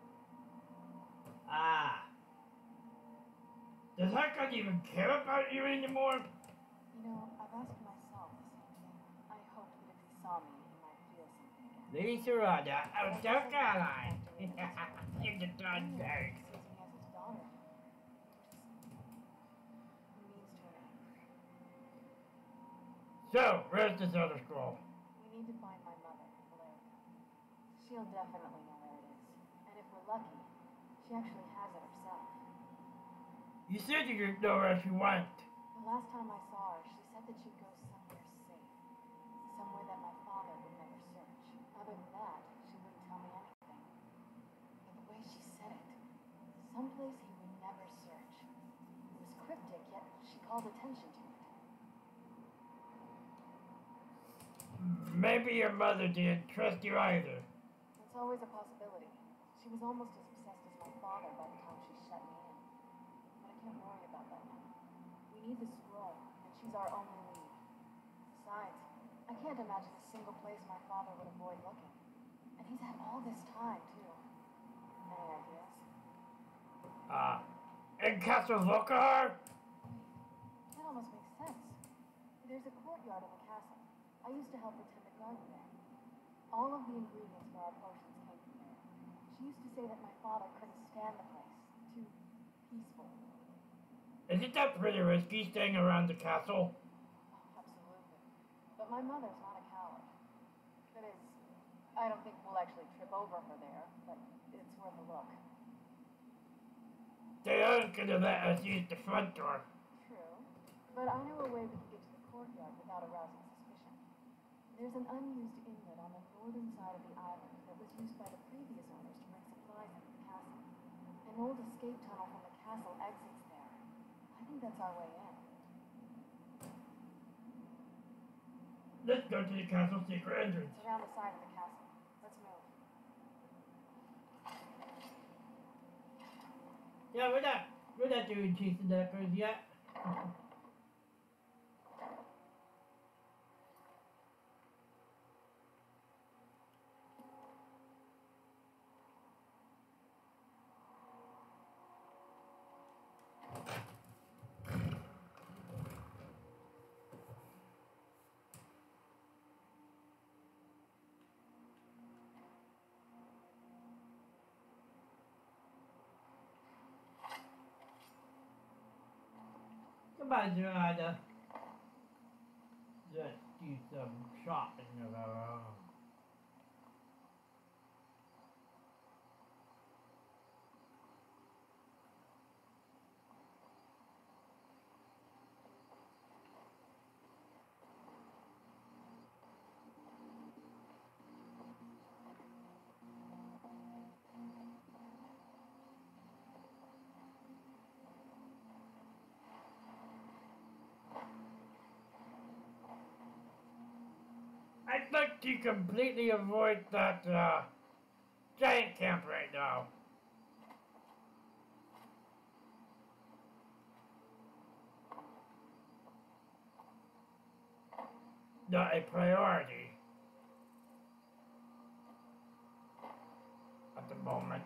Ah. Does Harkon even care about you anymore? You know, I've asked myself the same thing. I hoped that if he saw me, he might feel something again. Lady Sarada, our dark ally. In the dark days. He sees me as his daughter. It means to me. So, where's this other scroll? We need to find my mother, Blair. She'll definitely know where it is. And if we're lucky, she actually has it herself. You said you didn't know where she went. The last time I saw her, she said that she'd go somewhere safe. Somewhere that my father would never search. Other than that, she wouldn't tell me anything. But the way she said it, someplace he would never search. It was cryptic, yet she called attention to it. Maybe your mother didn't trust you either. It's always a possibility. She was almost as obsessed as my father by the time she shut me in. But I can't worry about that now. We need the scroll, and she's our only lead. Besides, I can't imagine a single place my father would avoid looking. And he's had all this time, too. Any ideas? Ah. Uh, in Castle Volkahar? Wait, that almost makes sense. There's a courtyard in the castle. I used to help pretend a garden there. All of the ingredients for our potions came from there. She used to say that my father couldn't stand the place. Too peaceful. Isn't that pretty risky, staying around the castle? Oh, absolutely. But my mother's not a coward. That is, I don't think we'll actually trip over her there, but it's worth a look. They aren't gonna let us use the front door. True. But I know a way we can get to the courtyard without arousing suspicion. There's an unused inlet on the northern side of the island that was used by the previous owners to bring supplies into the castle. An old escape tunnel from the castle exits there. I think that's our way in. Let's go to the castle's secret entrance. It's around the side of the castle. Let's move. Yeah, we're not, we're not doing chasing deckers yet. Come on, Joanna. Let's do some shopping of our own. I'd like to completely avoid that uh, giant camp right now. Not a priority at the moment.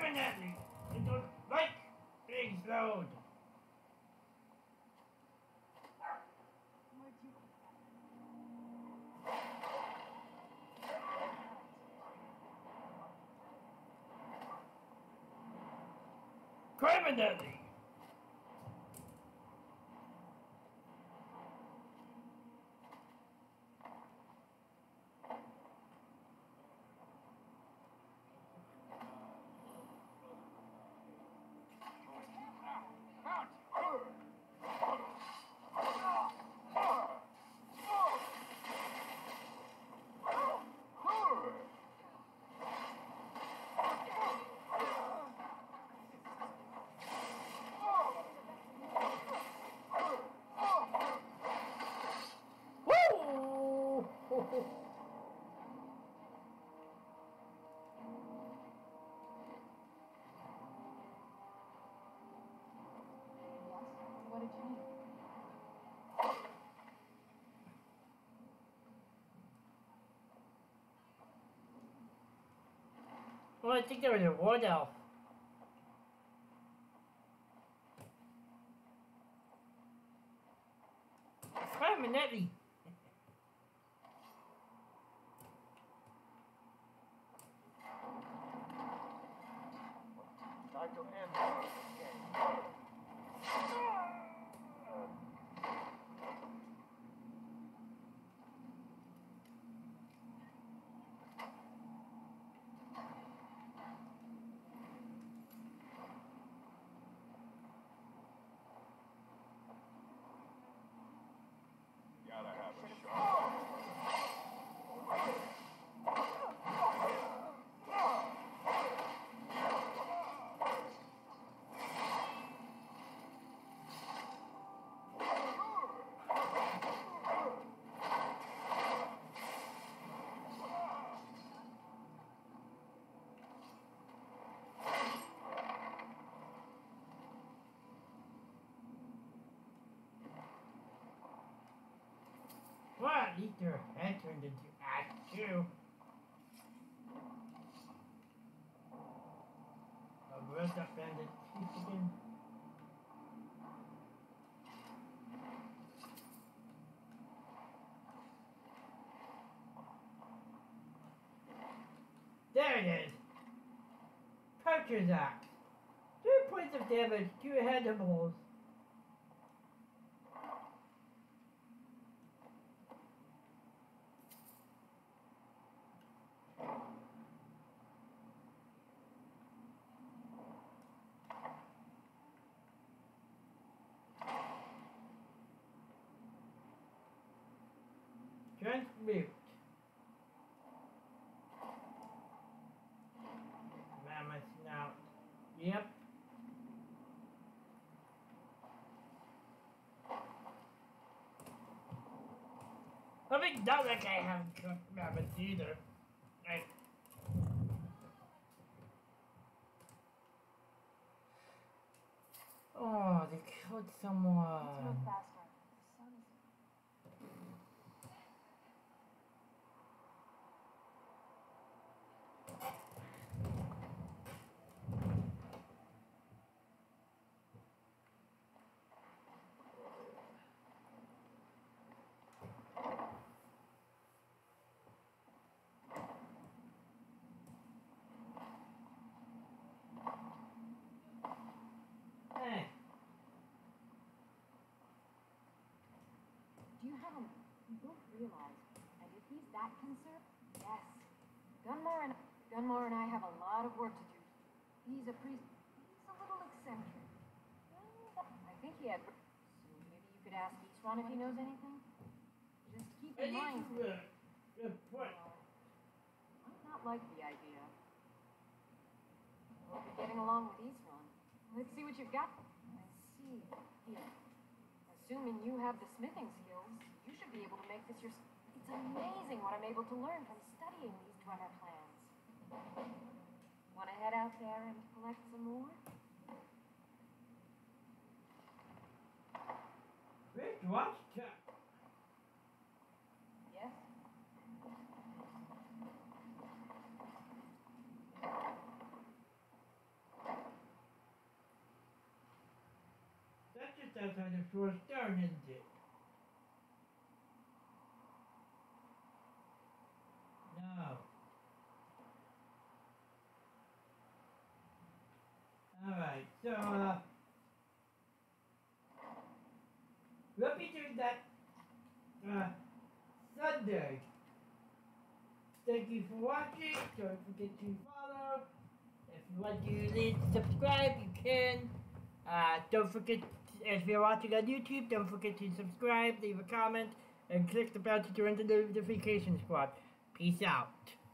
Permanently! I don't like being slowed! Permanently! What did you need? Well, I think there was a wood elf. Permanently! Time to end this game. Gotta have a shot. Well, at least your head turned into ash too. A world up bandit again. There it is! Poacher's axe. Two points of damage, two edibles. Transmute. Mammoth snout. Yep. I mean, not like I haven't cooked mammoths either. Like, oh, they killed Let's someone. move faster. The sun is... Hey. Do you have a... You both realize that if he's that concerned... Yes. Gunmore and... Gunmore and I have a lot of work to do. He's a priest... He's a little eccentric. I think he had... So maybe you could ask Eastron if he knows anything? Just keep I in need mind... to, uh, uh, what? I might not like the idea. Hope you're getting along with Eastron. Let's see what you've got. I see. Here. Assuming you have the smithing skills, you should be able to make this your... It's amazing what I'm able to learn from studying these drummer plans. Want to head out there and collect some more? Where's watch check? Yes? outside the shore stern, isn't it? No. Alright, so, uh... we'll be doing that, uh, Sunday. Thank you for watching. Don't forget to follow. If you want to leave, subscribe, you can. Uh, don't forget, if you're watching on YouTube, don't forget to subscribe, leave a comment, and click the bell to join the notification squad. Peace out.